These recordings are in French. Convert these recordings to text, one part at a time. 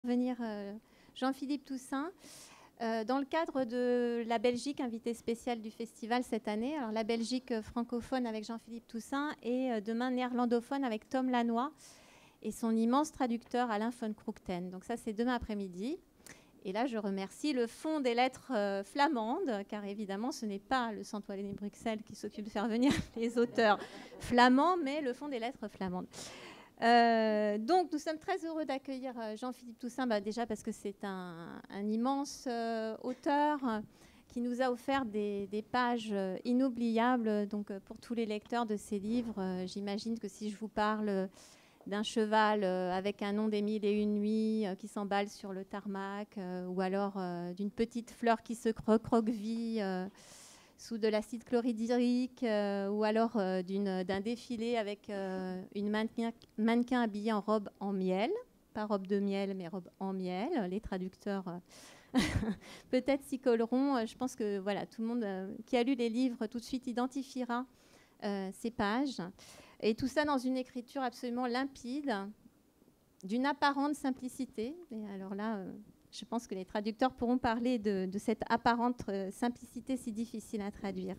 Venir Jean-Philippe Toussaint dans le cadre de la Belgique, invité spécial du festival cette année. Alors la Belgique francophone avec Jean-Philippe Toussaint et demain néerlandophone avec Tom Lanois et son immense traducteur Alain von Crookten. Donc ça c'est demain après-midi. Et là je remercie le Fonds des lettres flamandes, car évidemment ce n'est pas le Centre Wallonie Bruxelles qui s'occupe de faire venir les auteurs flamands, mais le Fonds des lettres flamandes. Donc nous sommes très heureux d'accueillir Jean-Philippe Toussaint, déjà parce que c'est un immense auteur qui nous a offert des pages inoubliables donc, pour tous les lecteurs de ses livres. J'imagine que si je vous parle d'un cheval avec un nom des mille et une nuits qui s'emballe sur le tarmac, ou alors d'une petite fleur qui se recroqueville sous de l'acide chlorhydrique, ou alors d'un défilé avec une mannequin habillée en robe en miel, pas robe de miel, mais robe en miel. Les traducteurs peut-être s'y colleront. Je pense que voilà, tout le monde qui a lu les livres tout de suite identifiera ces pages. Et tout ça dans une écriture absolument limpide, d'une apparente simplicité. Et alors là... je pense que les traducteurs pourront parler de cette apparente simplicité si difficile à traduire.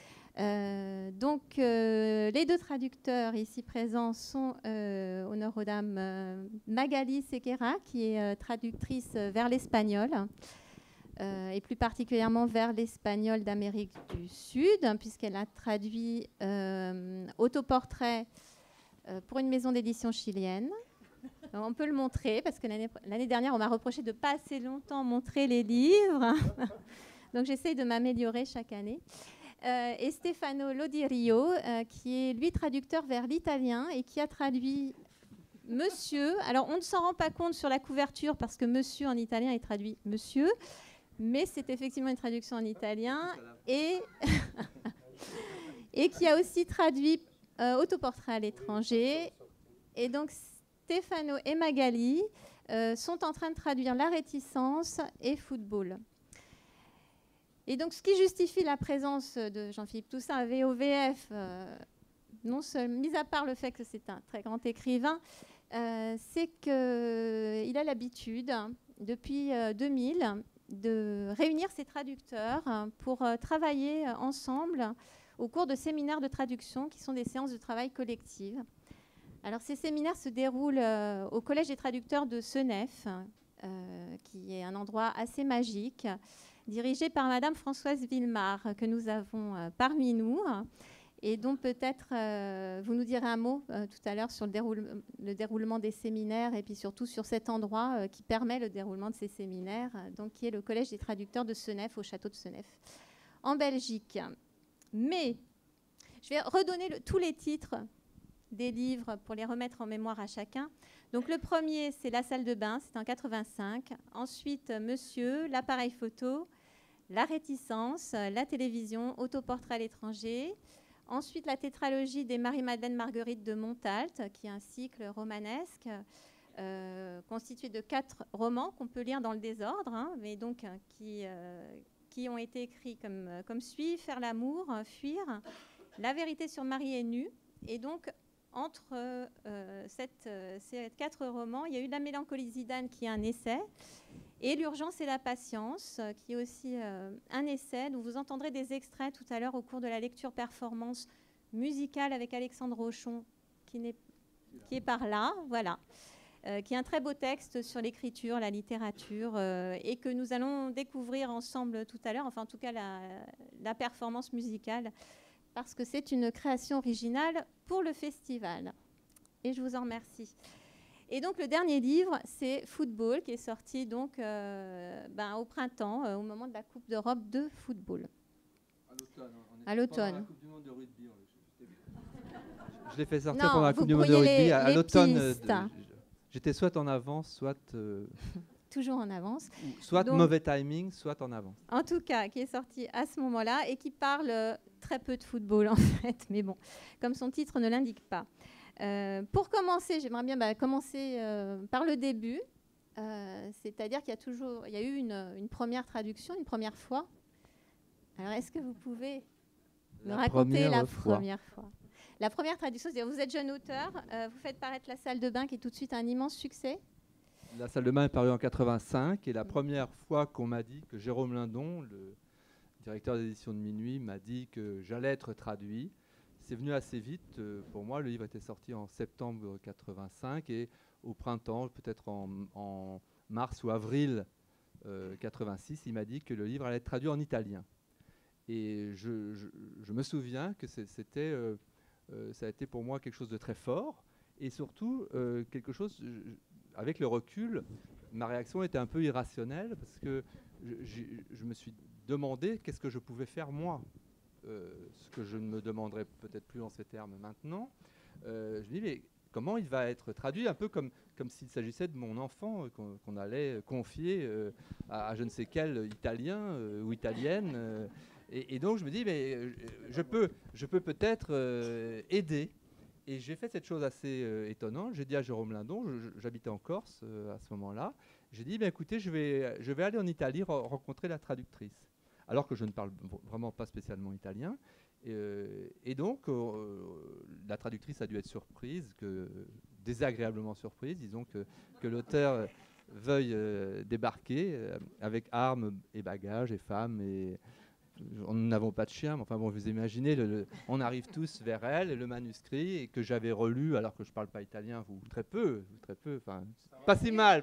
Donc, les deux traducteurs ici présents sont honneur aux dames Magali Sequeira, qui est traductrice vers l'espagnol, et plus particulièrement vers l'espagnol d'Amérique du Sud, puisqu'elle a traduit Autoportrait pour une maison d'édition chilienne. On peut le montrer parce que l'année dernière, on m'a reproché de pas assez longtemps montrer les livres. Donc, j'essaye de m'améliorer chaque année. Et Stefano Lodirio, qui est, lui, traducteur vers l'italien et qui a traduit Monsieur. Alors, on ne s'en rend pas compte sur la couverture parce que Monsieur en italien est traduit Monsieur. Mais c'est effectivement une traduction en italien. Et qui a aussi traduit Autoportrait à l'étranger. Et donc, Stefano et Magali sont en train de traduire La réticence et Football. Et donc, ce qui justifie la présence de Jean-Philippe Toussaint à VOVF, non seulement, mis à part le fait que c'est un très grand écrivain, c'est qu'il a l'habitude, depuis 2000, de réunir ses traducteurs pour travailler ensemble au cours de séminaires de traduction qui sont des séances de travail collectives. Alors, ces séminaires se déroulent au Collège des traducteurs de Senef, qui est un endroit assez magique, dirigé par Madame Françoise Villemar, que nous avons parmi nous, et dont peut-être vous nous direz un mot tout à l'heure sur le déroulement des séminaires, et puis surtout sur cet endroit qui permet le déroulement de ces séminaires, donc qui est le Collège des traducteurs de Senef, au château de Senef, en Belgique. Mais je vais redonner tous les titres des livres pour les remettre en mémoire à chacun. Donc le premier, c'est La salle de bain, c'est en 85. Ensuite, Monsieur, l'appareil photo, La réticence, la télévision, Autoportrait à l'étranger. Ensuite, la tétralogie des Marie-Madeleine Marguerite de Montalt, qui est un cycle romanesque constitué de 4 romans qu'on peut lire dans le désordre, mais donc qui ont été écrits comme suit: Faire l'amour, Fuir, La vérité sur Marie est nue. Et donc, entre ces 4 romans, il y a eu La mélancolie Zidane, qui est un essai, et L'urgence et la patience, qui est aussi un essai, dont vous entendrez des extraits tout à l'heure au cours de la lecture-performance musicale avec Alexandre Rochon, qui est par là, voilà, qui est un très beau texte sur l'écriture, la littérature, et que nous allons découvrir ensemble tout à l'heure, enfin en tout cas la performance musicale, parce que c'est une création originale pour le festival. Et je vous en remercie. Et donc, le dernier livre, c'est Football, qui est sorti donc, au printemps, au moment de la Coupe d'Europe de football. À l'automne. La Coupe du Monde de rugby. Je l'ai fait sortir pendant la Coupe du Monde de rugby à l'automne. J'étais soit en avance, soit... toujours en avance. Soit donc, mauvais timing, soit en avance. En tout cas, qui est sorti à ce moment-là et qui parle très peu de football, en fait. Mais bon, comme son titre ne l'indique pas. Pour commencer, j'aimerais bien commencer par le début. C'est-à-dire qu'il y a eu une première traduction, une première fois. Alors, est-ce que vous pouvez me raconter la première fois? La première traduction, c'est-à-dire vous êtes jeune auteur, vous faites paraître La salle de bain, qui est tout de suite un immense succès. La salle de bain est parue en 85 et la première fois qu'on m'a dit que Jérôme Lindon, le directeur d'édition de Minuit, m'a dit que j'allais être traduit, c'est venu assez vite pour moi. Le livre était sorti en septembre 85 et au printemps, peut-être en mars ou avril 86, il m'a dit que le livre allait être traduit en italien. Et je me souviens que ça a été pour moi quelque chose de très fort et surtout quelque chose, avec le recul, ma réaction était un peu irrationnelle parce que je me suis demandé qu'est-ce que je pouvais faire moi, ce que je ne me demanderais peut-être plus en ces termes maintenant. Je me dis mais comment il va être traduit, un peu comme s'il s'agissait de mon enfant qu'on allait confier à je ne sais quel Italien ou Italienne. Et donc je me dis mais je peux peut-être aider. Et j'ai fait cette chose assez étonnante. J'ai dit à Jérôme Lindon, j'habitais en Corse à ce moment-là, j'ai dit, écoutez, je vais aller en Italie rencontrer la traductrice, alors que je ne parle vraiment pas spécialement italien. Et donc, la traductrice a dû être surprise, désagréablement surprise, disons, que l'auteur veuille débarquer avec armes et bagages et femmes et... Nous n'avons pas de chien, mais enfin bon, vous imaginez, on arrive tous vers elle, et le manuscrit, et que j'avais relu, alors que je ne parle pas italien, ou très peu, enfin, pas si mal,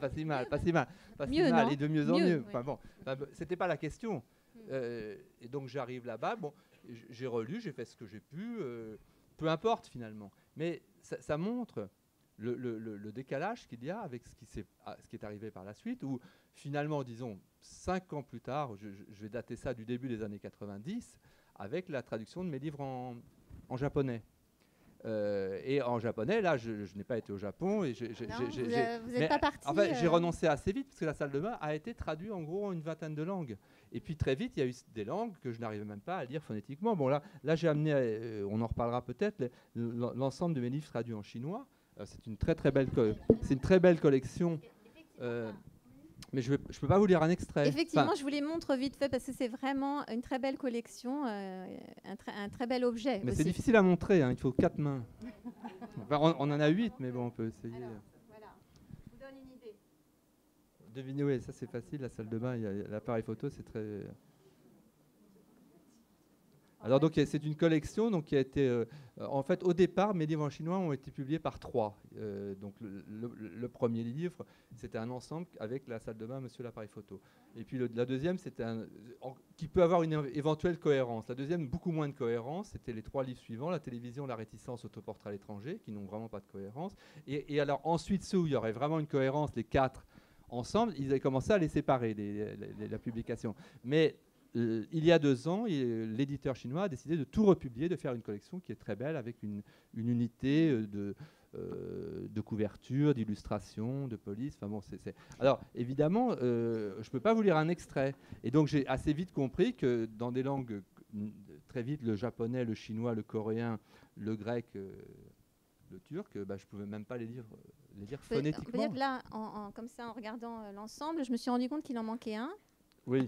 et de mieux en mieux. Enfin bon, c'était pas la question. Et donc j'arrive là-bas, bon, j'ai relu, j'ai fait ce que j'ai pu, peu importe finalement. Mais ça montre le décalage qu'il y a avec ce qui est arrivé par la suite, où finalement, disons, 5 ans plus tard, je vais dater ça du début des années 90, avec la traduction de mes livres en japonais. Et en japonais, là, je n'ai pas été au Japon. Et vous n'êtes pas parti. En fait, j'ai renoncé assez vite, parce que la salle de bain a été traduite en gros en une vingtaine de langues. Et puis très vite, il y a eu des langues que je n'arrivais même pas à lire phonétiquement. Bon, là j'ai amené, on en reparlera peut-être, l'ensemble de mes livres traduits en chinois. C'est une très belle collection. Mais je ne peux pas vous lire un extrait. Effectivement, je vous les montre vite fait parce que c'est vraiment une très belle collection, un très bel objet. Mais c'est difficile à montrer, hein, il faut 4 mains. Enfin, on en a 8, mais bon, on peut essayer. Alors, voilà, je vous donne une idée. Devinez, oui, ça c'est facile, la salle de bain, l'appareil photo, c'est très... Alors donc c'est une collection donc, qui a été... en fait, au départ, mes livres en chinois ont été publiés par 3. Donc le premier livre, c'était un ensemble avec la salle de bain, Monsieur l'appareil photo. Et puis la deuxième, c'était qui peut avoir une éventuelle cohérence. La deuxième, beaucoup moins de cohérence. C'était les 3 livres suivants, La télévision, La réticence, Autoportrait à l'étranger, qui n'ont vraiment pas de cohérence. Et alors ensuite, ceux où il y aurait vraiment une cohérence, les 4 ensemble, ils avaient commencé à les séparer, la publication. Mais... il y a 2 ans, l'éditeur chinois a décidé de tout republier, de faire une collection qui est très belle, avec une unité de couverture, d'illustration, de police. Enfin bon, Alors, évidemment, je ne peux pas vous lire un extrait. Et donc, j'ai assez vite compris que dans des langues, très vite, le japonais, le chinois, le coréen, le grec, le turc, je ne pouvais même pas les lire phonétiquement. On peut dire que là, comme ça, en regardant l'ensemble, je me suis rendu compte qu'il en manquait un. Oui.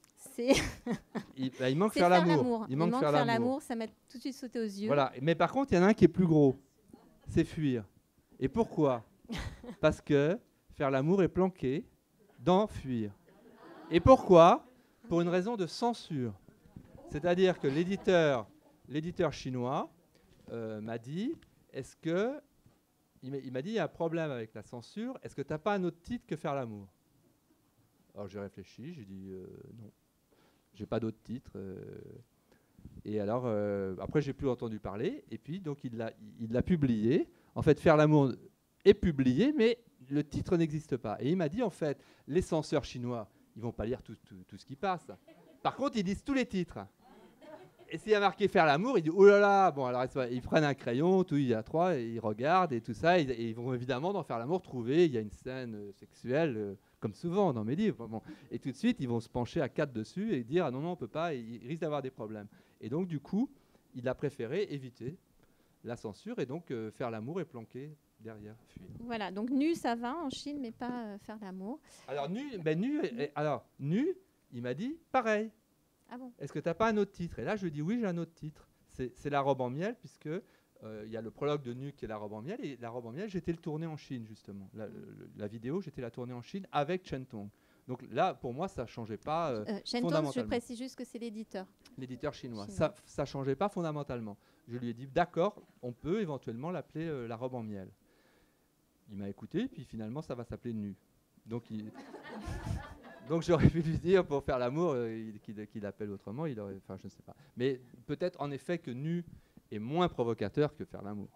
Il manque faire l'amour. Il manque faire l'amour, ça m'a tout de suite sauté aux yeux. Voilà. Mais par contre, il y en a un qui est plus gros. C'est fuir. Et pourquoi? Parce que faire l'amour est planqué dans fuir. Et pourquoi? Pour une raison de censure. C'est-à-dire que l'éditeur chinois m'a dit, il m'a dit, il y a un problème avec la censure. Est-ce que tu n'as pas un autre titre que faire l'amour? Alors j'ai réfléchi, j'ai dit non. J'ai pas d'autre titre. Et alors, après, j'ai plus entendu parler. Et puis, donc, il l'a publié. En fait, Faire l'amour est publié, mais le titre n'existe pas. Et il m'a dit, en fait, les censeurs chinois, ils vont pas lire tout ce qui passe. Par contre, ils lisent tous les titres. Et s'il y a marqué Faire l'amour, ils disent, oh là là. Bon, alors, ils prennent un crayon, il y a 3, et ils regardent et tout ça. Et ils vont évidemment, dans Faire l'amour, trouver, il y a une scène sexuelle... comme souvent dans mes livres. Bon. Et tout de suite, ils vont se pencher à 4 dessus et dire « Ah non, on ne peut pas », il risque d'avoir des problèmes. Et donc, du coup, il a préféré éviter la censure et donc Faire l'amour est planqué derrière fuir. Voilà, donc nu, ça va en Chine, mais pas faire l'amour. Alors, nu, il m'a dit pareil. Ah bon? Est-ce que tu n'as pas un autre titre? Et là, je lui dis oui, j'ai un autre titre. C'est La robe en miel, puisque il y a le prologue de Nu qui est La robe en miel. Et La robe en miel, j'étais le tourner en Chine, justement. La vidéo, j'étais la tourner en Chine avec Chen Tong. Donc là, pour moi, ça ne changeait pas Chen Tong, fondamentalement. je précise juste que c'est l'éditeur. L'éditeur chinois. Ça ne changeait pas fondamentalement. Je lui ai dit, d'accord, on peut éventuellement l'appeler La robe en miel. Il m'a écouté, puis finalement, ça va s'appeler Nu. Donc, donc j'aurais pu lui dire, pour faire l'amour, qu'il appelle autrement. Enfin, je ne sais pas. Mais peut-être, en effet, que Nu est moins provocateur que faire l'amour.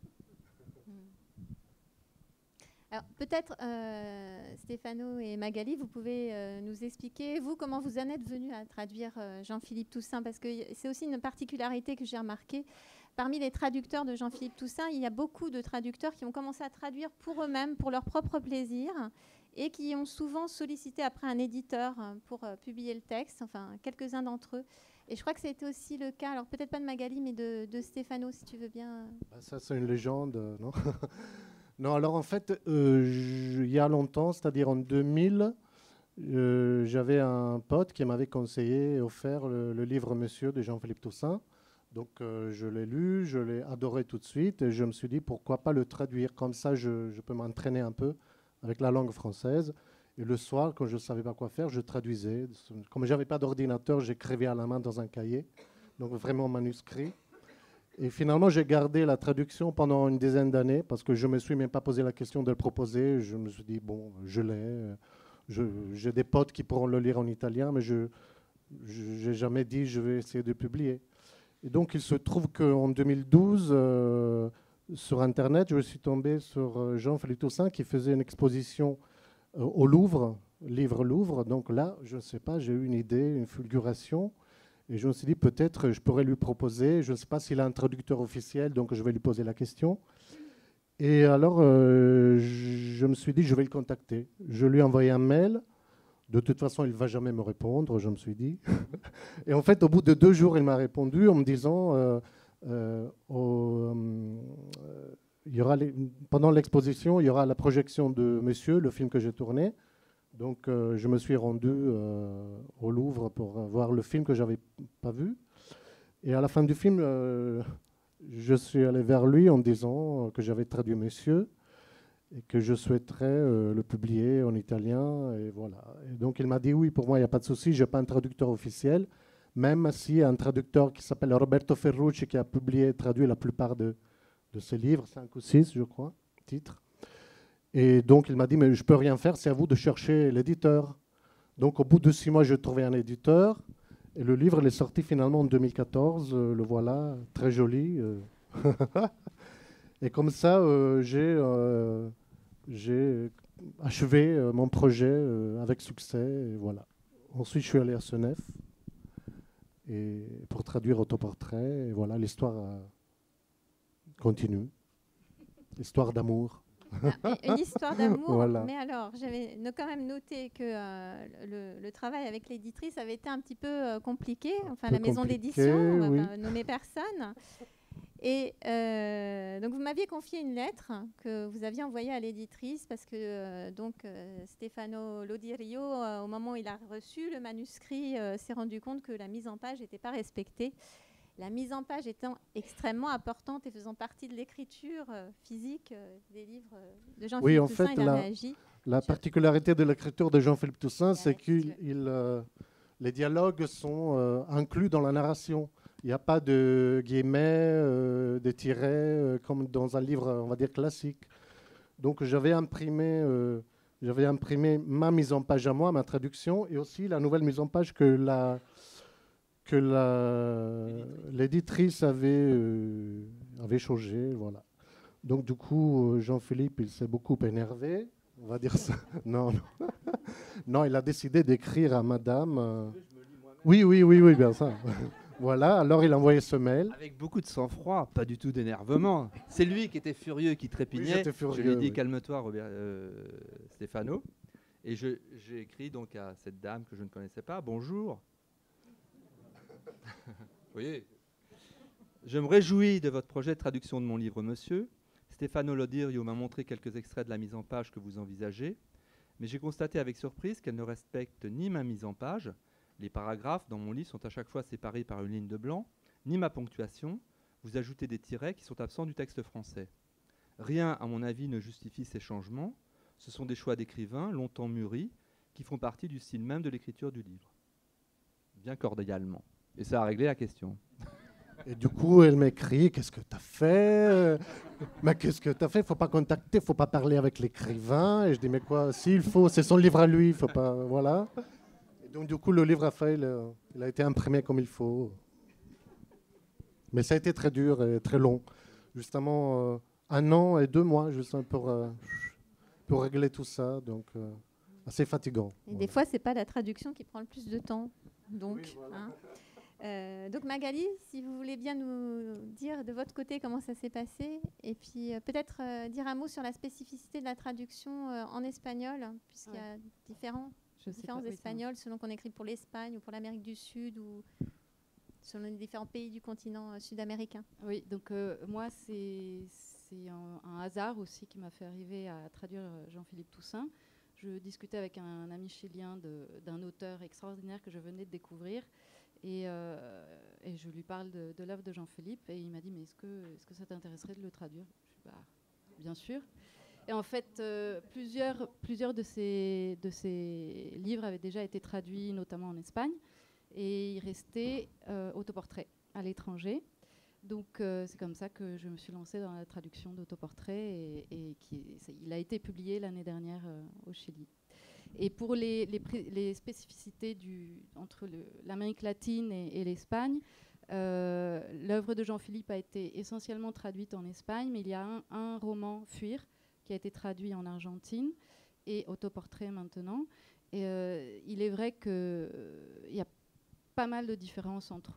Alors peut-être, Stéphano et Magali, vous pouvez nous expliquer, vous, comment vous en êtes venu à traduire Jean-Philippe Toussaint, parce que c'est aussi une particularité que j'ai remarquée. Parmi les traducteurs de Jean-Philippe Toussaint, il y a beaucoup de traducteurs qui ont commencé à traduire pour eux-mêmes, pour leur propre plaisir, et qui ont souvent sollicité après un éditeur pour publier le texte, enfin quelques-uns d'entre eux. Et je crois que c'était aussi le cas, alors peut-être pas de Magali, mais de Stéphano, si tu veux bien. Ça, c'est une légende, non? Non, alors en fait, il y a longtemps, c'est-à-dire en 2000, j'avais un pote qui m'avait conseillé et offert le livre Monsieur de Jean-Philippe Toussaint. Donc je l'ai lu, je l'ai adoré tout de suite et je me suis dit pourquoi pas le traduire. Comme ça, je peux m'entraîner un peu avec la langue française. Et le soir, quand je ne savais pas quoi faire, je traduisais. Comme je n'avais pas d'ordinateur, j'écrivais à la main dans un cahier, donc vraiment manuscrit. Et finalement, j'ai gardé la traduction pendant une dizaine d'années parce que je ne me suis même pas posé la question de le proposer. Je me suis dit, bon, je l'ai. J'ai des potes qui pourront le lire en italien, mais je n'ai jamais dit je vais essayer de publier. Et donc, il se trouve qu'en 2012, sur Internet, je suis tombé sur Jean-Philippe Toussaint qui faisait une exposition au Louvre, livre Louvre. Donc là, je ne sais pas, j'ai eu une idée, une fulguration. Et je me suis dit, peut-être je pourrais lui proposer, je ne sais pas s'il a un traducteur officiel, donc je vais lui poser la question. Et alors, je me suis dit, je vais le contacter. Je lui ai envoyé un mail. De toute façon, il ne va jamais me répondre, je me suis dit. Et en fait, au bout de 2 jours, il m'a répondu en me disant, il y aura pendant l'exposition, il y aura la projection de Monsieur, le film que j'ai tourné. Donc, je me suis rendu au Louvre pour voir le film que je n'avais pas vu. Et à la fin du film, je suis allé vers lui en disant que j'avais traduit Monsieur et que je souhaiterais le publier en italien. Et voilà. Et donc, il m'a dit oui, pour moi, il n'y a pas de souci, je n'ai pas un traducteur officiel, même s'il y a un traducteur qui s'appelle Roberto Ferrucci qui a publié et traduit la plupart de ses livres, 5 ou 6, je crois, titres. Et donc, il m'a dit, mais je ne peux rien faire, c'est à vous de chercher l'éditeur. Donc, au bout de 6 mois, j'ai trouvé un éditeur. Et le livre, il est sorti finalement en 2014. Le voilà, très joli. Et comme ça, j'ai achevé mon projet avec succès. Et voilà. Ensuite, je suis allé à Senef pour traduire Autoportrait. Et voilà, l'histoire continue. Histoire d'amour. Une histoire d'amour, voilà. Mais alors, j'avais quand même noté que le travail avec l'éditrice avait été un petit peu compliqué, enfin la maison d'édition, on ne va pas nommer personne. Et donc vous m'aviez confié une lettre que vous aviez envoyée à l'éditrice parce que Stefano Lodirio, au moment où il a reçu le manuscrit, s'est rendu compte que la mise en page n'était pas respectée. La mise en page étant extrêmement importante et faisant partie de l'écriture physique des livres de Jean-Philippe Toussaint, il a réagi. La particularité de l'écriture de Jean-Philippe Toussaint, c'est que les dialogues sont inclus dans la narration. Il n'y a pas de guillemets, de tirets, comme dans un livre, on va dire, classique. Donc j'avais imprimé ma mise en page à moi, ma traduction, et aussi la nouvelle mise en page que l'éditrice avait changé, voilà. Donc du coup, Jean-Philippe, il s'est beaucoup énervé, on va dire ça. Non. Non, il a décidé d'écrire à Madame. Oui, bien ça. Voilà, alors il a envoyé ce mail. Avec beaucoup de sang-froid, pas du tout d'énervement. C'est lui qui était furieux, qui trépignait. Oui, je lui ai dit calme-toi, Stéphano. Et j'ai écrit donc à cette dame que je ne connaissais pas, bonjour. Oui. Je me réjouis de votre projet de traduction de mon livre, monsieur. Stefano Lodirio m'a montré quelques extraits de la mise en page que vous envisagez, mais j'ai constaté avec surprise qu'elle ne respecte ni ma mise en page, les paragraphes dans mon livre sont à chaque fois séparés par une ligne de blanc, ni ma ponctuation. vous ajoutez des tirets qui sont absents du texte français. Rien, à mon avis, ne justifie ces changements. Ce sont des choix d'écrivains, longtemps mûris, qui font partie du style même de l'écriture du livre. Bien cordialement. Et ça a réglé la question. Et du coup, elle m'écrit, qu'est-ce que tu as fait? Mais qu'est-ce que tu as fait? Faut pas contacter, faut pas parler avec l'écrivain. Et je dis, mais quoi? S'il faut, c'est son livre à lui, faut pas, voilà. Et donc du coup, le livre il a été imprimé comme il faut. Mais ça a été très dur et très long. Justement, 1 an et 2 mois, juste pour régler tout ça. Donc, assez fatigant. Et des fois, c'est pas la traduction qui prend le plus de temps. Donc, oui, voilà. Donc Magali, si vous voulez bien nous dire de votre côté comment ça s'est passé, et puis peut-être dire un mot sur la spécificité de la traduction en espagnol, puisqu'il y a différences espagnols selon qu'on écrit pour l'Espagne ou pour l'Amérique du Sud ou selon les différents pays du continent sud-américain. Oui, donc moi, c'est un hasard aussi qui m'a fait arriver à traduire Jean-Philippe Toussaint. Je discutais avec un ami chilien d'un auteur extraordinaire que je venais de découvrir. Et je lui parle de l'œuvre de Jean-Philippe et il m'a dit mais est-ce que ça t'intéresserait de le traduire? Je dis, bah, bien sûr. Et en fait, plusieurs de ces livres avaient déjà été traduits, notamment en Espagne, et il restait Autoportrait à l'étranger. Donc c'est comme ça que je me suis lancée dans la traduction d'Autoportrait et il a été publié l'année dernière au Chili. Et pour les spécificités entre l'Amérique latine et l'Espagne, l'œuvre de Jean-Philippe a été essentiellement traduite en Espagne, mais il y a un roman, Fuir, qui a été traduit en Argentine, et Autoportrait maintenant. Et il est vrai qu'il y a pas mal de différences entre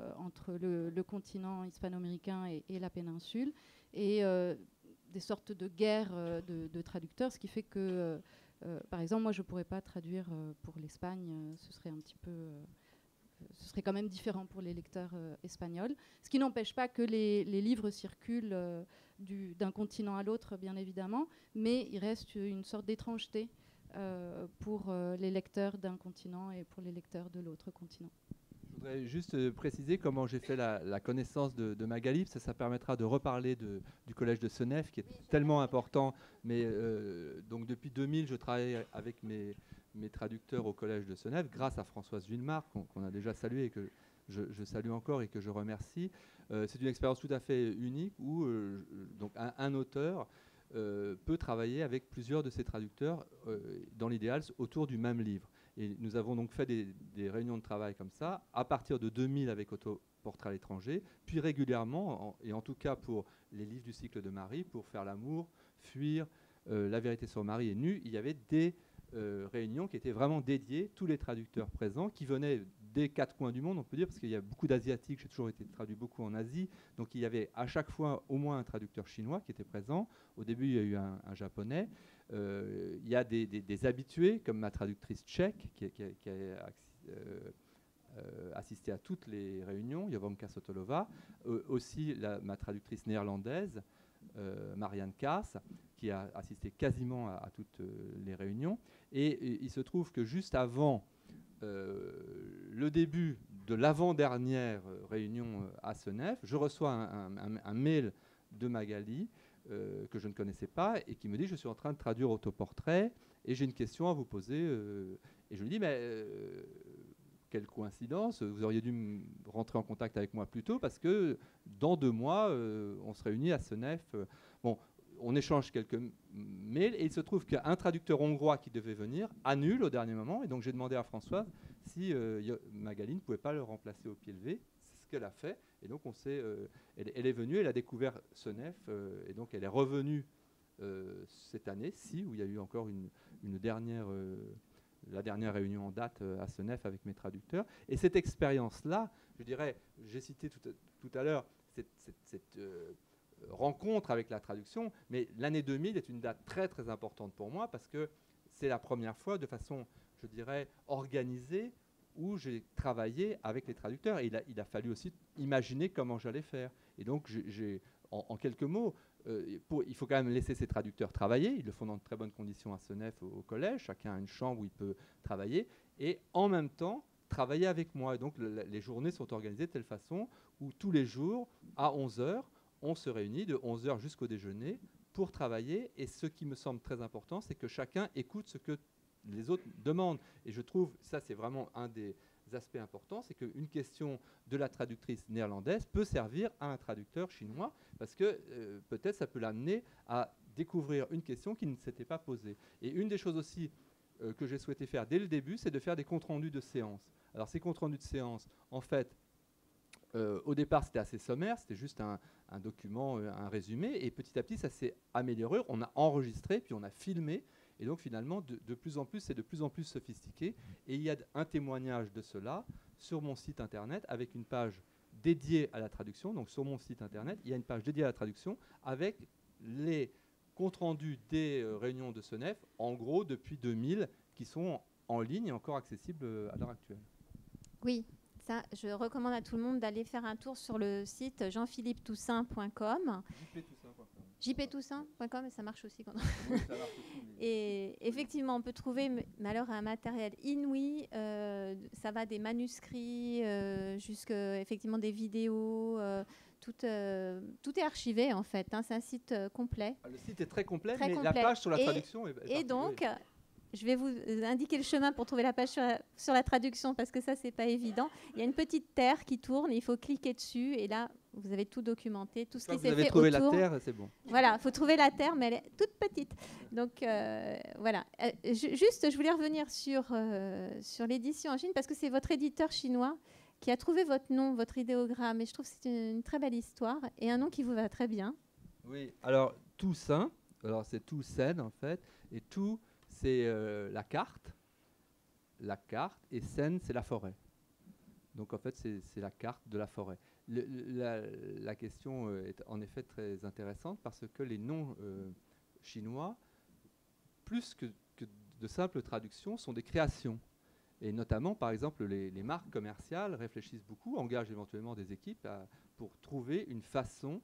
le continent hispano-américain et la péninsule, et des sortes de guerres de traducteurs, ce qui fait que par exemple, moi, je ne pourrais pas traduire pour l'Espagne. Ce serait un petit peu... ce serait quand même différent pour les lecteurs espagnols. Ce qui n'empêche pas que les livres circulent d'un continent à l'autre, bien évidemment, mais il reste une sorte d'étrangeté pour les lecteurs d'un continent et pour les lecteurs de l'autre continent. Je voudrais juste préciser comment j'ai fait la connaissance de Magali, parce que ça permettra de reparler du collège de Senef, qui est tellement important. Mais donc depuis 2000, je travaille avec mes traducteurs au collège de Senef, grâce à Françoise Villemar, qu'on a déjà salué et que je salue encore et que je remercie. C'est une expérience tout à fait unique où donc un auteur peut travailler avec plusieurs de ses traducteurs, dans l'idéal, autour du même livre. Et nous avons donc fait des réunions de travail comme ça, à partir de 2000 avec Autoportrait à l'étranger, puis régulièrement, et en tout cas pour les livres du cycle de Marie, pour Faire l'amour, Fuir, La vérité sur Marie et Nu, il y avait des réunions qui étaient vraiment dédiées, tous les traducteurs présents, qui venaient des 4 coins du monde, on peut dire, parce qu'il y a beaucoup d'Asiatiques, j'ai toujours été traduit beaucoup en Asie, donc il y avait à chaque fois au moins un traducteur chinois qui était présent. Au début, il y a eu un japonais. Il y a des habitués, comme ma traductrice tchèque, qui a assisté à toutes les réunions, Jovanka Sotolova, aussi ma traductrice néerlandaise, Marianne Kaas, qui a assisté quasiment à toutes les réunions. Et il se trouve que juste avant le début de l'avant-dernière réunion à Senef, je reçois un mail de Magali que je ne connaissais pas et qui me dit: je suis en train de traduire Autoportrait et j'ai une question à vous poser. Et je lui dis: mais quelle coïncidence, vous auriez dû rentrer en contact avec moi plus tôt, parce que dans 2 mois, on se réunit à Senef. Bon, on échange quelques mails et il se trouve qu'un traducteur hongrois qui devait venir annule au dernier moment. Et donc j'ai demandé à Françoise si Magali ne pouvait pas le remplacer au pied levé. C'est ce qu'elle a fait. Et donc elle est venue, elle a découvert Senef, et donc elle est revenue cette année-ci, où il y a eu encore la dernière réunion en date à Senef avec mes traducteurs. Et cette expérience-là, je dirais, j'ai cité tout à l'heure cette rencontre avec la traduction, mais l'année 2000 est une date très très importante pour moi, parce que c'est la première fois de façon, je dirais, organisée, où j'ai travaillé avec les traducteurs. Et il a fallu aussi imaginer comment j'allais faire. Et donc, en quelques mots, il faut quand même laisser ces traducteurs travailler. Ils le font dans de très bonnes conditions à Senef, au collège. Chacun a une chambre où il peut travailler. Et en même temps, travailler avec moi. Et donc, les journées sont organisées de telle façon où tous les jours, à 11 heures, on se réunit de 11 heures jusqu'au déjeuner pour travailler. Et ce qui me semble très important, c'est que chacun écoute ce que les autres demandent. Et je trouve, ça c'est vraiment un des aspects importants, c'est qu'une question de la traductrice néerlandaise peut servir à un traducteur chinois, parce que peut-être ça peut l'amener à découvrir une question qui ne s'était pas posée. Et une des choses aussi que j'ai souhaité faire dès le début, c'est de faire des comptes rendus de séance. Alors ces comptes rendus de séance, en fait, au départ c'était assez sommaire, c'était juste un document, un résumé, et petit à petit ça s'est amélioré, on a enregistré, puis on a filmé, et donc finalement de plus en plus, c'est de plus en plus sophistiqué, et il y a un témoignage de cela sur mon site internet avec une page dédiée à la traduction. Donc sur mon site internet, il y a une page dédiée à la traduction avec les comptes rendus des réunions de SONEF, en gros depuis 2000, qui sont en ligne et encore accessibles à l'heure actuelle. Oui, ça, je recommande à tout le monde d'aller faire un tour sur le site jeanphilippetoussaint.com. jptoussaint.com, ça marche aussi. Et effectivement, on peut trouver alors un matériel inouï. Ça va des manuscrits jusqu'à effectivement des vidéos. Tout est archivé en fait. Hein, c'est un site complet. Le site est très complet, mais la page sur la traduction est et donc, je vais vous indiquer le chemin pour trouver la page sur la traduction, parce que ça, c'est pas évident. Il y a une petite terre qui tourne, il faut cliquer dessus, et là, vous avez tout documenté, tout ce qui s'est fait autour. Vous avez trouvé la terre, c'est bon. Voilà, il faut trouver la terre, mais elle est toute petite. Donc, voilà. Juste, je voulais revenir sur l'édition en Chine, parce que c'est votre éditeur chinois qui a trouvé votre nom, votre idéogramme, et je trouve que c'est une très belle histoire, et un nom qui vous va très bien. Oui, alors Toussaint, alors c'est Toussaint en fait, et tout, c'est la carte, et Seine, c'est la forêt. Donc en fait, c'est la carte de la forêt. La question est en effet très intéressante, parce que les noms chinois, plus que de simples traductions, sont des créations. Et notamment, par exemple, les marques commerciales réfléchissent beaucoup, engagent éventuellement des équipes pour trouver une façon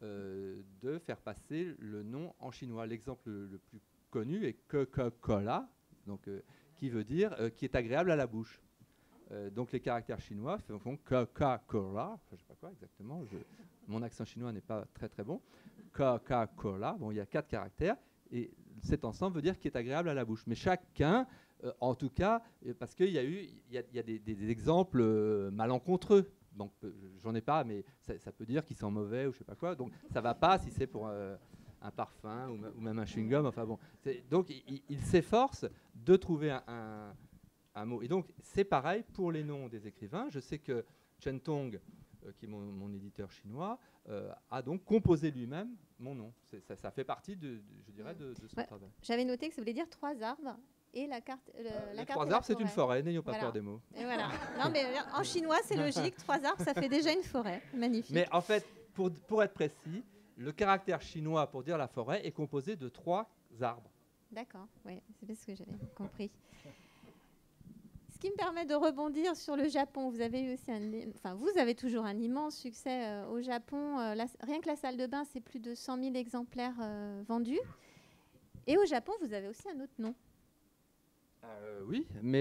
de faire passer le nom en chinois. L'exemple le plus connu est Coca-Cola, donc qui veut dire qui est agréable à la bouche. Donc les caractères chinois font Coca-Cola, je ne sais pas quoi exactement, mon accent chinois n'est pas très très bon. Coca-Cola, bon, il y a 4 caractères, et cet ensemble veut dire qui est agréable à la bouche. Mais chacun, en tout cas, parce qu'il y a des exemples malencontreux. Donc j'en ai pas, mais ça peut dire qu'ils sont mauvais ou je sais pas quoi. Donc ça va pas si c'est pour un parfum ou même un chewing-gum. Enfin bon. Donc il s'efforce de trouver un mot. Et donc c'est pareil pour les noms des écrivains. Je sais que Chen Tong, qui est mon éditeur chinois, a donc composé lui-même mon nom. Ça fait partie, je dirais, de son travail. J'avais noté que ça voulait dire 3 arbres. Et la carte. Les 3 arbres, c'est une forêt, n'ayons pas peur des mots. Et voilà. Non, mais en chinois, c'est logique. 3 arbres, ça fait déjà une forêt. Magnifique. Mais en fait, pour être précis, le caractère chinois pour dire la forêt est composé de 3 arbres. D'accord, oui, c'est bien ce que j'avais compris. Ce qui me permet de rebondir sur le Japon. Vous avez eu aussi vous avez toujours un immense succès au Japon. Rien que la salle de bain, c'est plus de 100 000 exemplaires vendus. Et au Japon, vous avez aussi un autre nom. Oui, mais